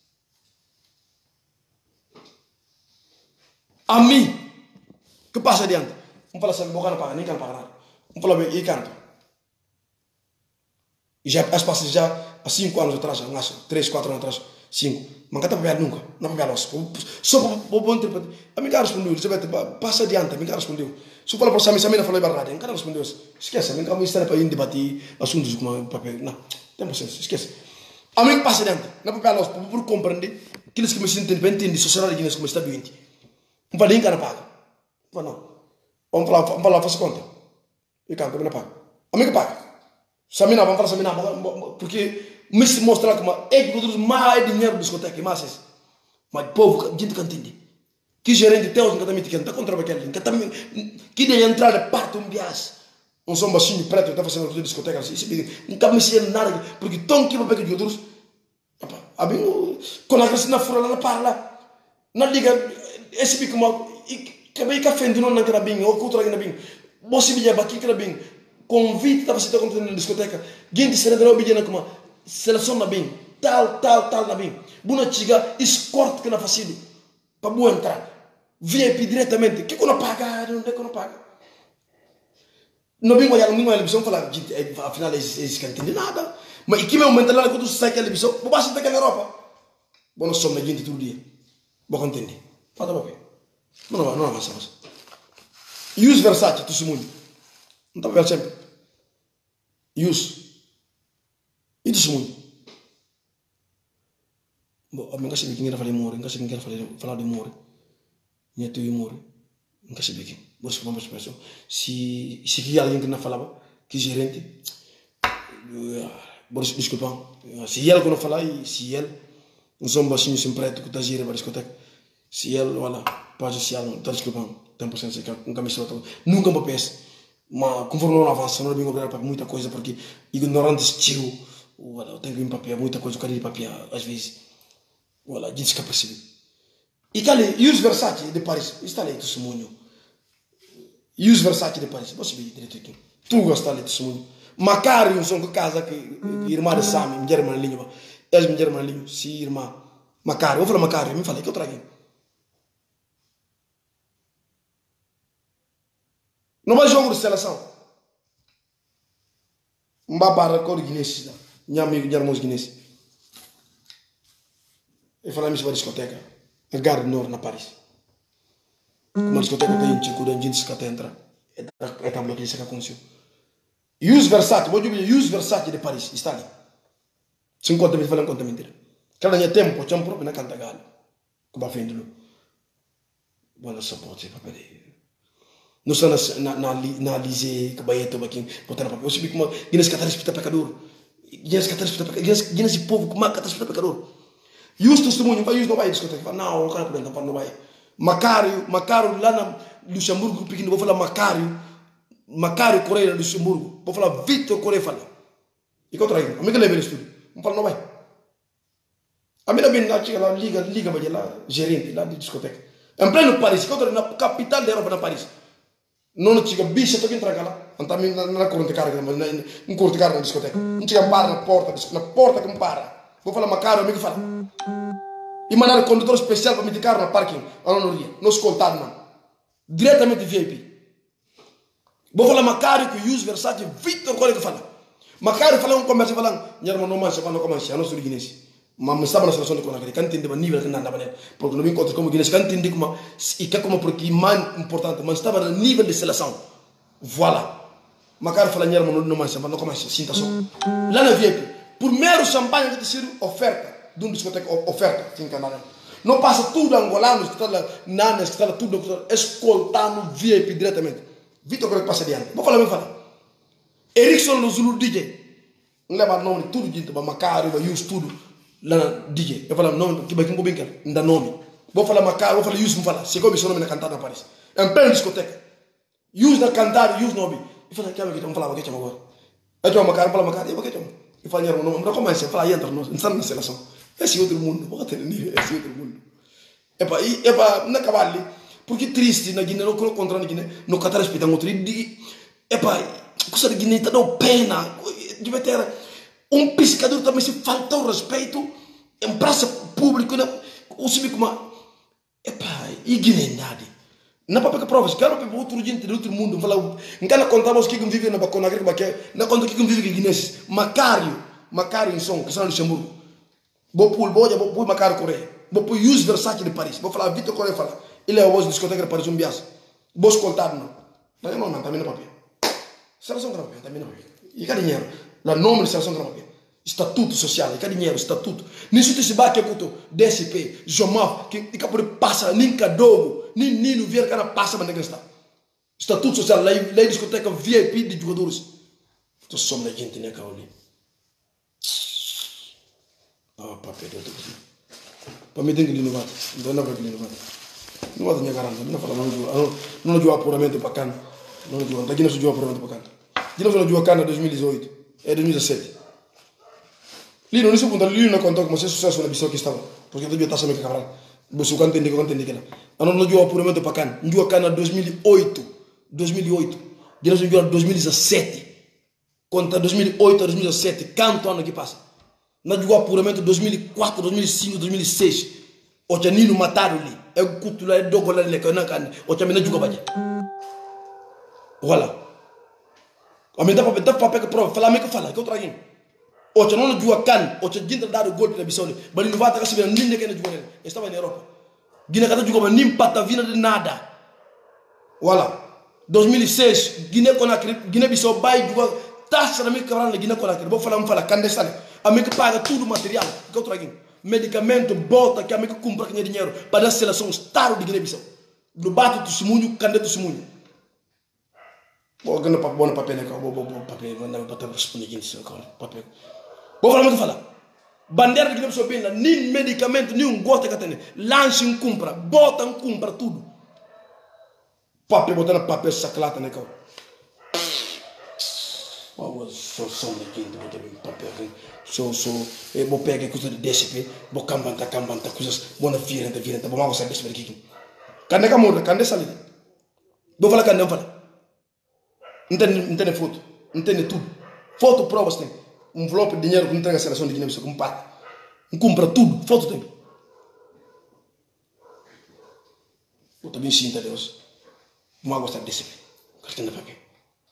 A mim, que passa adiante? Não fala assim, boca não paga, nem can pagar nada. Não fala bem, e canto. E já as passas já há cinco anos atrás, acho, três, quatro anos atrás, cinco. Mas não está papel nunca, não papel nosso. Só para o bom interpretar. A mim cara respondeu, Elizabeth, passa adiante, a mim cara respondeu. Se fala para o Sami, Sami não falou verdade, a mim cara respondeu. Esquece, a mim cara está para ir debater assuntos com papel. Não, tem paciência, esquece. A mim passa adiante, não papel nosso, para compreender aqueles que me sentem bem, entendem, sociedade que como está doente. Não fala nem cara paga. Não. Vamos falar, vamos falar, faça conta. E canto, também não paga. A mim que paga. Sami não, vamos falar Sami não, porque me se mostrar como é que produz mais dinheiro do discoteca, mas mas povo, gente que entende. Que gerente tem os encantamento que está contra aquele, que de entrar de parte um bias, um som baixinho preto, está fazendo tudo discoteca assim, nunca me sei nada, porque tão que vai pegar de outros, a mim, quando a criança na fura lá na parla, não liga, esse pico mal, e que bem café de não na carabinha, ou cultura na bem, você me leva aqui carabinha, convite para você estar acontecendo na discoteca, gente será de não obediente como seleção na bem, tal, tal, tal na bem. Buna chiga, escorte que na facilita. Para boa entrar. V I P diretamente. Que que não paga? Não é que não paga. Não vim olhar, não vim olhar a televisão falar, afinal eles não entendem nada. Mas aqui mesmo, mental lá, quando você sai da televisão, vou basta aqui na Europa. Bom, nós somos na gente todo dia. Vou entender. Fala para ver. Não, não, não avançamos. E os Versace, tu se muito. Não está vendo sempre. E os. E tu se muito. Bom, eu nunca sabia quem era falar de morrer, nunca sabia quem era falar de morrer. Minha tia morrer, nunca sabia quem. Vou explicar uma expressão. Se se que alguém que não falava, que gerente, vou desculpar. Se ele que não falar, se ele, um som baixinho sem preto que está girando para a discoteca, se ele, olha, pode ser ele, está desculpando, tem paciência, nunca me estou, nunca me penso. Mas conforme não avança, não é bem obrigado para muita coisa, porque ignorante estilo, olha, eu tenho que ir para papel, muita coisa, eu quero ir para papel, às vezes. Voilà, a gente fica percebido. E cali, e os Versace de Paris? Está ali, testemunho. E os Versace de Paris? Você vê direito aqui. Tu gosta ali, testemunho. Macário, um som de casa que irmã de Sami, minha irmã língua. És minha irmã língua, sim, irmã. Macário, eu falo Macário, me falei que eu trago. Não vai jogo de seleção. Um babara cor guinense. Minha amigo, minha irmã guinense. Eu falei para a discoteca, a Gare Nord na Paris. Uma discoteca tem um chico de gente que entra, é tão bloqueio que aconteceu. E os Versace, vou dizer, e os Versace de Paris, está ali. cinquenta mil, falando conta mentira. Cada dia tempo, tinha um próprio na canta galo. Como a fim de novo. Boa, só pode ser para pedir. Não só na na na lise que baeta baquim botar papel. Eu sei como Guinness catar espeta pecador. Guinness catar espeta pecador. Guinness Guinness povo como catar espeta pecador. E os testemunhos vai não vai discoteca. Não, não cara por não não vai. Macário, Macário lá na Luxemburgo pequeno vou falar Macário. Macário Correia Luxemburgo. Vou falar Victor Correia fala. E que outra aí? A mim que leva ele estudo. Não fala não vai. A mim também lá chega lá liga liga vai lá gerente lá de discoteca. Em pleno Paris, que outra na capital da Europa na Paris. Não tinha bicha, estou aqui entrar lá. Não está na corrente carga, mas não corte carga na discoteca. Não tinha bar na porta, na porta que me para. Vou falar Macário, amigo fala. E mandar o condutor especial para me carro na parking. Eu não ia, não escoltado, mano. Diretamente V I P. Vou falar Macário que use Versace, Victor, qual é que fala? Macário fala um comércio falando, minha irmã não mancha, não comancha, eu não sou de Guinness. Mas me estava na seleção de Conakry, canto entender o nível que não andava nele. Porque não me encontro como Guinness, canto entender como, e que é como porque mais importante, mas estava no nível de seleção. Voilà. Macário fala, minha irmã não mancha, não comancha, sinta só. Lá na V I P, primeiro champanhe que te sirve oferta, de um discoteca, oferta, sim, canal. Não passa tudo angolanos, que está lá, nanas, que está lá, tudo, escoltando V I P diretamente. Vitor, como é que passa adiante? Vou falar, vou falar. Erickson no Zulu D J. Não leva nome, tudo de Macário, vai use tudo. Lá na D J. Eu falo, nome, que vai que bem quer, não dá nome. Vou falar Macário, vou falar Yus, não fala. Chegou o seu nome na cantada na Paris. É um pleno discoteca. Yus na cantada, Yus nome. Eu falo, que é o que eu falo, o que eu chamo agora? Eu chamo Macário, eu falo Macário, o que eu chamo? Eu falo, não, não, não começa, eu falo, aí entra, não está na seleção. Esse outro mundo, vou ter nível, esse outro mundo. É para, é para, não acabar ali. Porque triste na Guiné, não contra na Guiné, não catar respeitar outro. É para, coisa da Guiné, está dando pena. Deve ter um pescador também, se falta o respeito em praça pública, ou se vê como. É para, e Guiné nada. Não é para pegar provas, quero para outro gente do outro mundo. Não quero contar os que vivem na Bacona, não conta que vivem em Guiné. Macário, Macário em som, que está no Luxemburgo. Vou pôr, vou pôr Macário Correia. Vou pôr Yus Versace de Paris. Vou falar, Victor Correia fala. Ele é o voz de discoteca de Paris, um bias. Vou escoltar, não. Mas não, não, também não é papel. Seleção grave, também não é papel. E que dinheiro? Lá nome de seleção grave. Estatuto social, e que dinheiro, estatuto. Nisso te se bate a cuto, D S P, Jomaf, que que por passa, nem cadogo, nem nino vier cara passa, mas não está. Estatuto social, lei, lei discoteca V I P de jogadores. Então somos da gente, né, Caoli? Ah, papel, eu estou aqui. Para mim tem que inovar, não dá para inovar. Não vou dar garanta, não fala, não não joga puramente para cá. Não joga, aqui não se joga puramente para cá. Aqui não se joga cá em dois mil e dezoito, é dois mil e dezessete. Lino, nesse ponto, Lino não contou como se sucesso na Bissau que estava, porque eu devia estar sabendo que cabral. Você não entende, não entende que não. Eu não joga puramente para cá, não joga cá em dois mil e oito, dois mil e oito. Aqui não se joga em dois mil e dezessete. Conta dois mil e oito a dois mil e dezessete, quanto ano que passa? Não joga puramente dois mil e quatro, dois mil e cinco, dois mil e seis. O que Nino mataram ali, é o culto lá, é dogo lá, que eu não canto. O que a minha joga para voilà. A minha dá para pegar prova, fala a minha que fala, que eu trago. O que não joga can, o que gente dá o golpe na Bissau, mas não vai estar recebendo ninguém que não joga nele. Estava na Europa. Guiné cada joga, mas nem pata vina de nada. Voilà. dois mil e seis, Guiné Conakry, Guiné Bissau vai jogar taxa na minha cabral na Guiné Conakry. Vou falar, vou falar, clandestino. A minha que paga tudo o material, que eu trago. Medicamento, bota, que a minha que compra com dinheiro para dar seleção Estado de Guiné-Bissau. Do bato do testemunho, cadê do testemunho? Vou ganhar papel, papel, né? Vou vou papel, vou dar papel responder aqui nesse papel. Vou falar muito falar. Bandeira de Guiné-Bissau bem lá, nem medicamento, nem um gota que tem. Lanche um compra, bota um compra tudo. Papel, botando papel saclata, né? Oh, sou som daqui, papel, sou sou, eu vou pegar coisa de D S P, vou cambanta, cambanta, coisas, boa virenta, virenta, vou mal saber desse aqui. Cadê que morre? Cadê salir? Vou falar cadê não fala? Entende, entende foto, entende tudo. Foto provas tem, um envelope de dinheiro que não tem a seleção de Guiné-Bissau, um pato, um compra tudo, foto tem. Eu também sinto Deus, vou gostar de D S P, cartão de papel.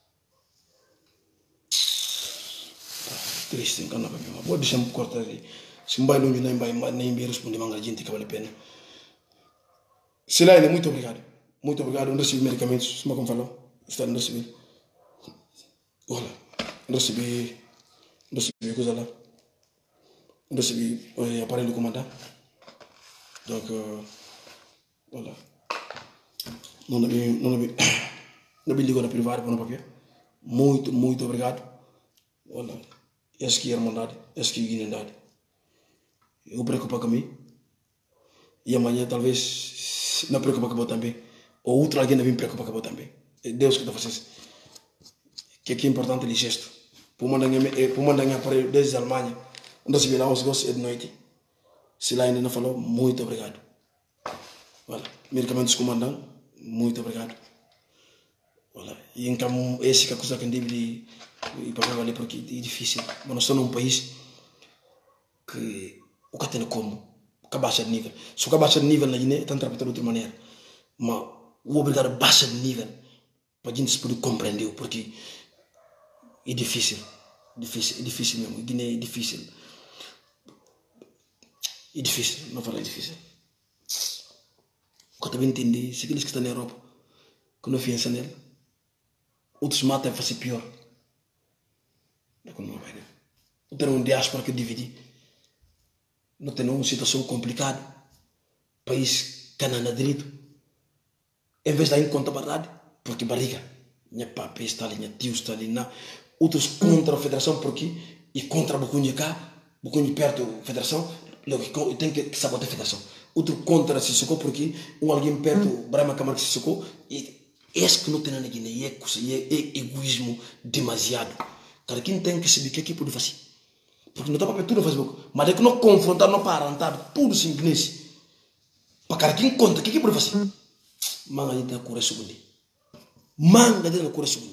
Triste, não vai me vou deixar me cortar aí. Se vai longe nem vai nem me responder manga gente que vale a pena. Silaine, muito obrigado. Muito obrigado. Não recebi medicamentos, como falou. Está não recebi. Olha, não recebi, não recebi coisa lá. Não recebi o aparelho do comandante. Donc, voilà. Non, non, non, Não me ligou na privada para não papel. Muito, muito obrigado. Olha, esse que é a Irmandade, esse que é a Guinendade. Eu preocupo com mim. E amanhã talvez não preocupa com eu também. Ou outro alguém não me preocupa com eu também. É Deus que está fazendo isso. Que aqui é importante é gesto. Por mandar para desde a Alemanha. Onde se vê lá os gostos é de noite. Se lá ainda não falou, muito obrigado. Olha, medicamentos comandante, muito obrigado. Olha, e então esse que é a coisa que eu devo ir para ali porque é difícil. Mas nós estamos num país que o que tem como que baixa de nível. Se o que baixa de nível na Guiné, está a tratar de outra maneira. Mas o obrigado a baixa de nível para a gente se poder compreender porque é difícil. Difícil, é difícil mesmo. Guiné é difícil. É difícil, não falei difícil. O que eu também entendi, se aqueles que estão na Europa, que não fiançam nele, outros matam e fazem pior. Não é vai ver. Não tem um diáspora que dividir. Não tem uma situação complicada. País que não anda direito. Em vez de dar em conta a verdade, porque barriga. Minha papai está ali, minha tio está ali. Não. Outros contra a federação porque e contra a Bucunha cá, Bucunha perto da federação, logo tem que sabotar a federação. Outro contra a Sissoko porque um alguém perto, Brahma Câmara de Sissoko, e esse que não tem na Guiné, é, é egoísmo demasiado. Cada quem tem que saber o que é que pode fazer. Porque não dá para tudo no Facebook, mas é que não confrontar, não parantar, tudo sem guinense. Para cada quem conta, o que é que pode fazer? Manga de ter a cura segundo. Manga de ter a cura segundo.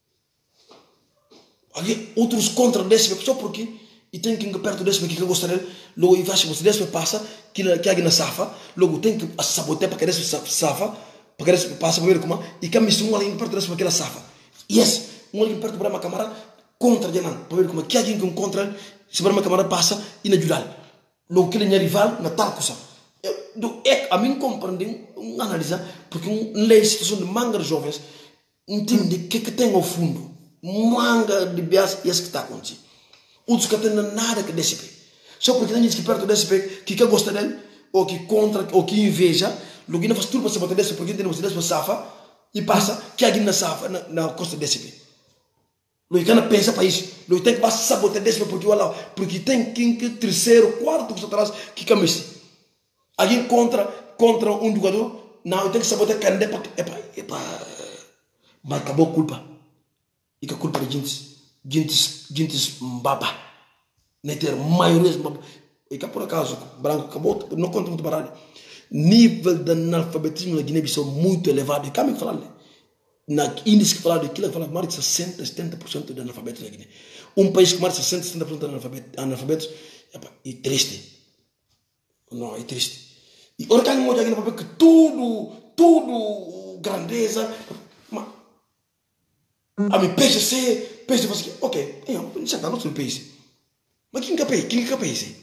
Outros contra desse, só porque e tem que ir perto desse que gostaria, logo e faz se desse passa, que que alguém na safa, logo tem que sabotar para que desse safa, para que desse passa para ver como e que me um alguém perto desse para aquela safa. Yes, um alguém perto para uma câmara contra de não, para ver como que alguém que encontra se para uma câmara passa e na ajudar. Logo que ele é rival na tal coisa. Do é a mim compreender, um analisar, porque um lei situação de manga de jovens entende o que que tem ao fundo. Manga de bias e esse que está acontecendo. Outros que não tem nada que desse pé. Só porque tem gente que perto desse pé, que quer gostar dele, ou que contra, ou que inveja, logo não faz tudo para se bater desse, porque tem você desse safa, e passa, que alguém na safa, na, na costa desse pé. Logo que não pensa para isso. Logo tem que passar sabotar desse pé, porque olha, porque tem quinto, terceiro, quarto, que atrás, que camisa. Alguém contra, contra um jogador, não, eu tenho que sabotar candé, é para, é para, mas acabou a culpa. E que a culpa de gente, gente, gente mbaba. Não ter maioria mbaba. E que por acaso, branco acabou, não conta muito baralho. Nível de analfabetismo na Guiné-Bissau muito elevado. E cá me falar, na índice que falar daquilo, fala mais de sessenta, setenta por cento de analfabetos na Guiné. Um país com mais de sessenta, setenta por cento de analfabetos, é triste. Não, é triste. E olha que alguém aqui na que tudo, tudo, grandeza. Mas, a mim, P G C, P G C, você, ok, eu não sei, não sou P G C. Mas quem que é P G C? Quem que é P G C?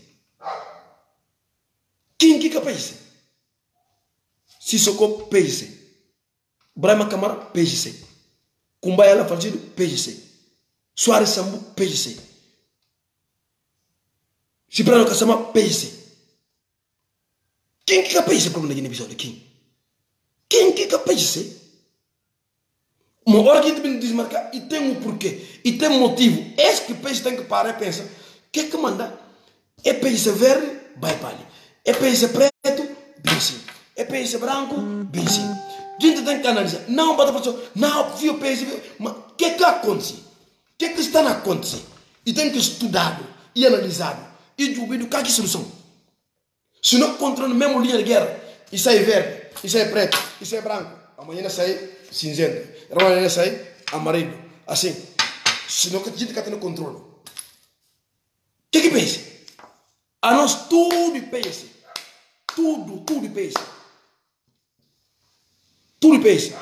Quem que é P G C? Sissoko, P G C. Brahma Câmara, P G C. Kumbayala Falcido, P G C. Soares Sambu, P G C. Cipriano Kassama, P G C. Quem que é P G C para o Guiné-Bissau? Quem? Quem que é P G C? Uma hora que a gente tem que desmarcar e tem um porquê, e tem um motivo. Esse que o país tem que parar e pensar: o que é que manda? É país verde? Vai para ali. É país preto? Bem sim. É país branco? Bem sim. A gente tem que analisar. Não, bata para o não, viu o país. Mas o que é que acontece? O que é que está a acontecer? E tem que estudar e analisar e descobrir o que é a solução. Se não controla a mesma linha de guerra, isso aí é verde, isso aí é preto, isso aí é branco, amanhã sai cinzento. Amanhã sai amarelo. Assim. Se não que a gente está tendo controle. O que é que pensa? A nós tudo pensa. Tudo, tudo pensa. Tudo pensa.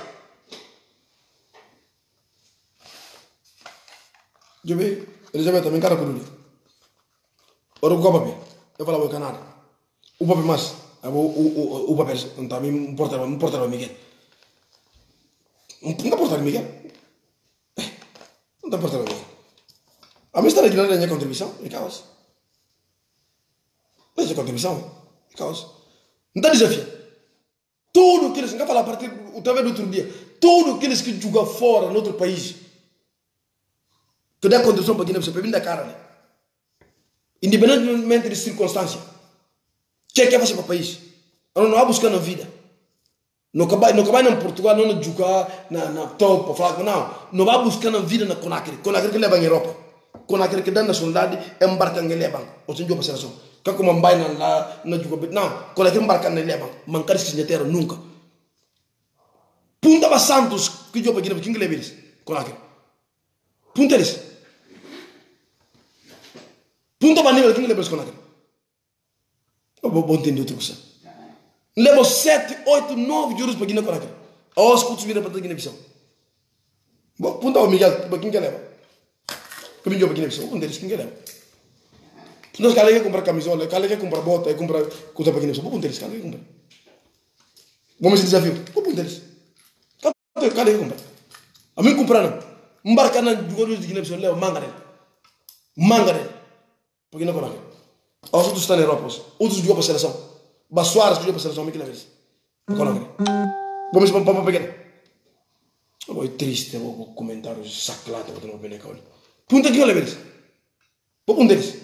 Eu vi, Elizabeth, também cara com ele. Ora o copo, eu falava o canal. O papel mais, o papel, não está, me importa, me importa, Miguel. Não importa, Miguel. Não importa, Miguel. A mim está aqui na minha contribuição, é caos. Mas a contribuição, é caos. Não está desafio. Tudo aqueles, não falar a partir do do outro dia, tudo aqueles que jogam fora, no outro país, que dá condição para Guiné-Bissau, para vir da cara, né? Independentemente de circunstância, o que é que fazer para o país? Eu não vou buscar na vida. Não acaba não acaba em Portugal, não jogar na na top para falar, não, não vai buscar na vida na Conakry, Conakry que leva em Europa, Conakry que dá nacionalidade, embarca em Leban, ou seja, para seleção. Que como vai na na na jogar, não, Conakry embarca em Leban, mancar esse dinheiro nunca. Punta para Santos que joga aqui na quem leva eles, Conakry. Punta eles. Punta para nível quem leva eles Conakry. Eu vou entender outra coisa. Leva sete, oito, nove juros para Guiné-Conakry. Aos que viram para Guiné-Bissau. Punta o Miguel, para quem que leva? Que me para Guiné-Bissau, um deles quem que leva? Nós cada quer comprar camisola, cada quer comprar bota, quer comprar coisa para Guiné-Bissau, um deles, cada quer comprar. Vamos esse desafio, um deles. Cada quer comprar. A mim comprar não. Embarcar na jogadores de Guiné-Bissau, leva manga dele. Manga dele. Para Guiné-Conakry. Aos outros estão na Europa, outros jogam para a seleção. Bassoaras que eu para a seleção, me que leva eles. Vamos para o pequeno. É triste, o comentário saclado, eu não vou ver nem punta que eu leva eles. Vou punta eles.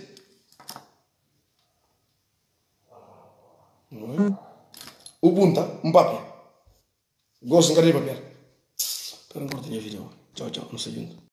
O punta, um papel. Gosto de papel. Para não cortar a vídeo. Tchau, tchau, não sei junto.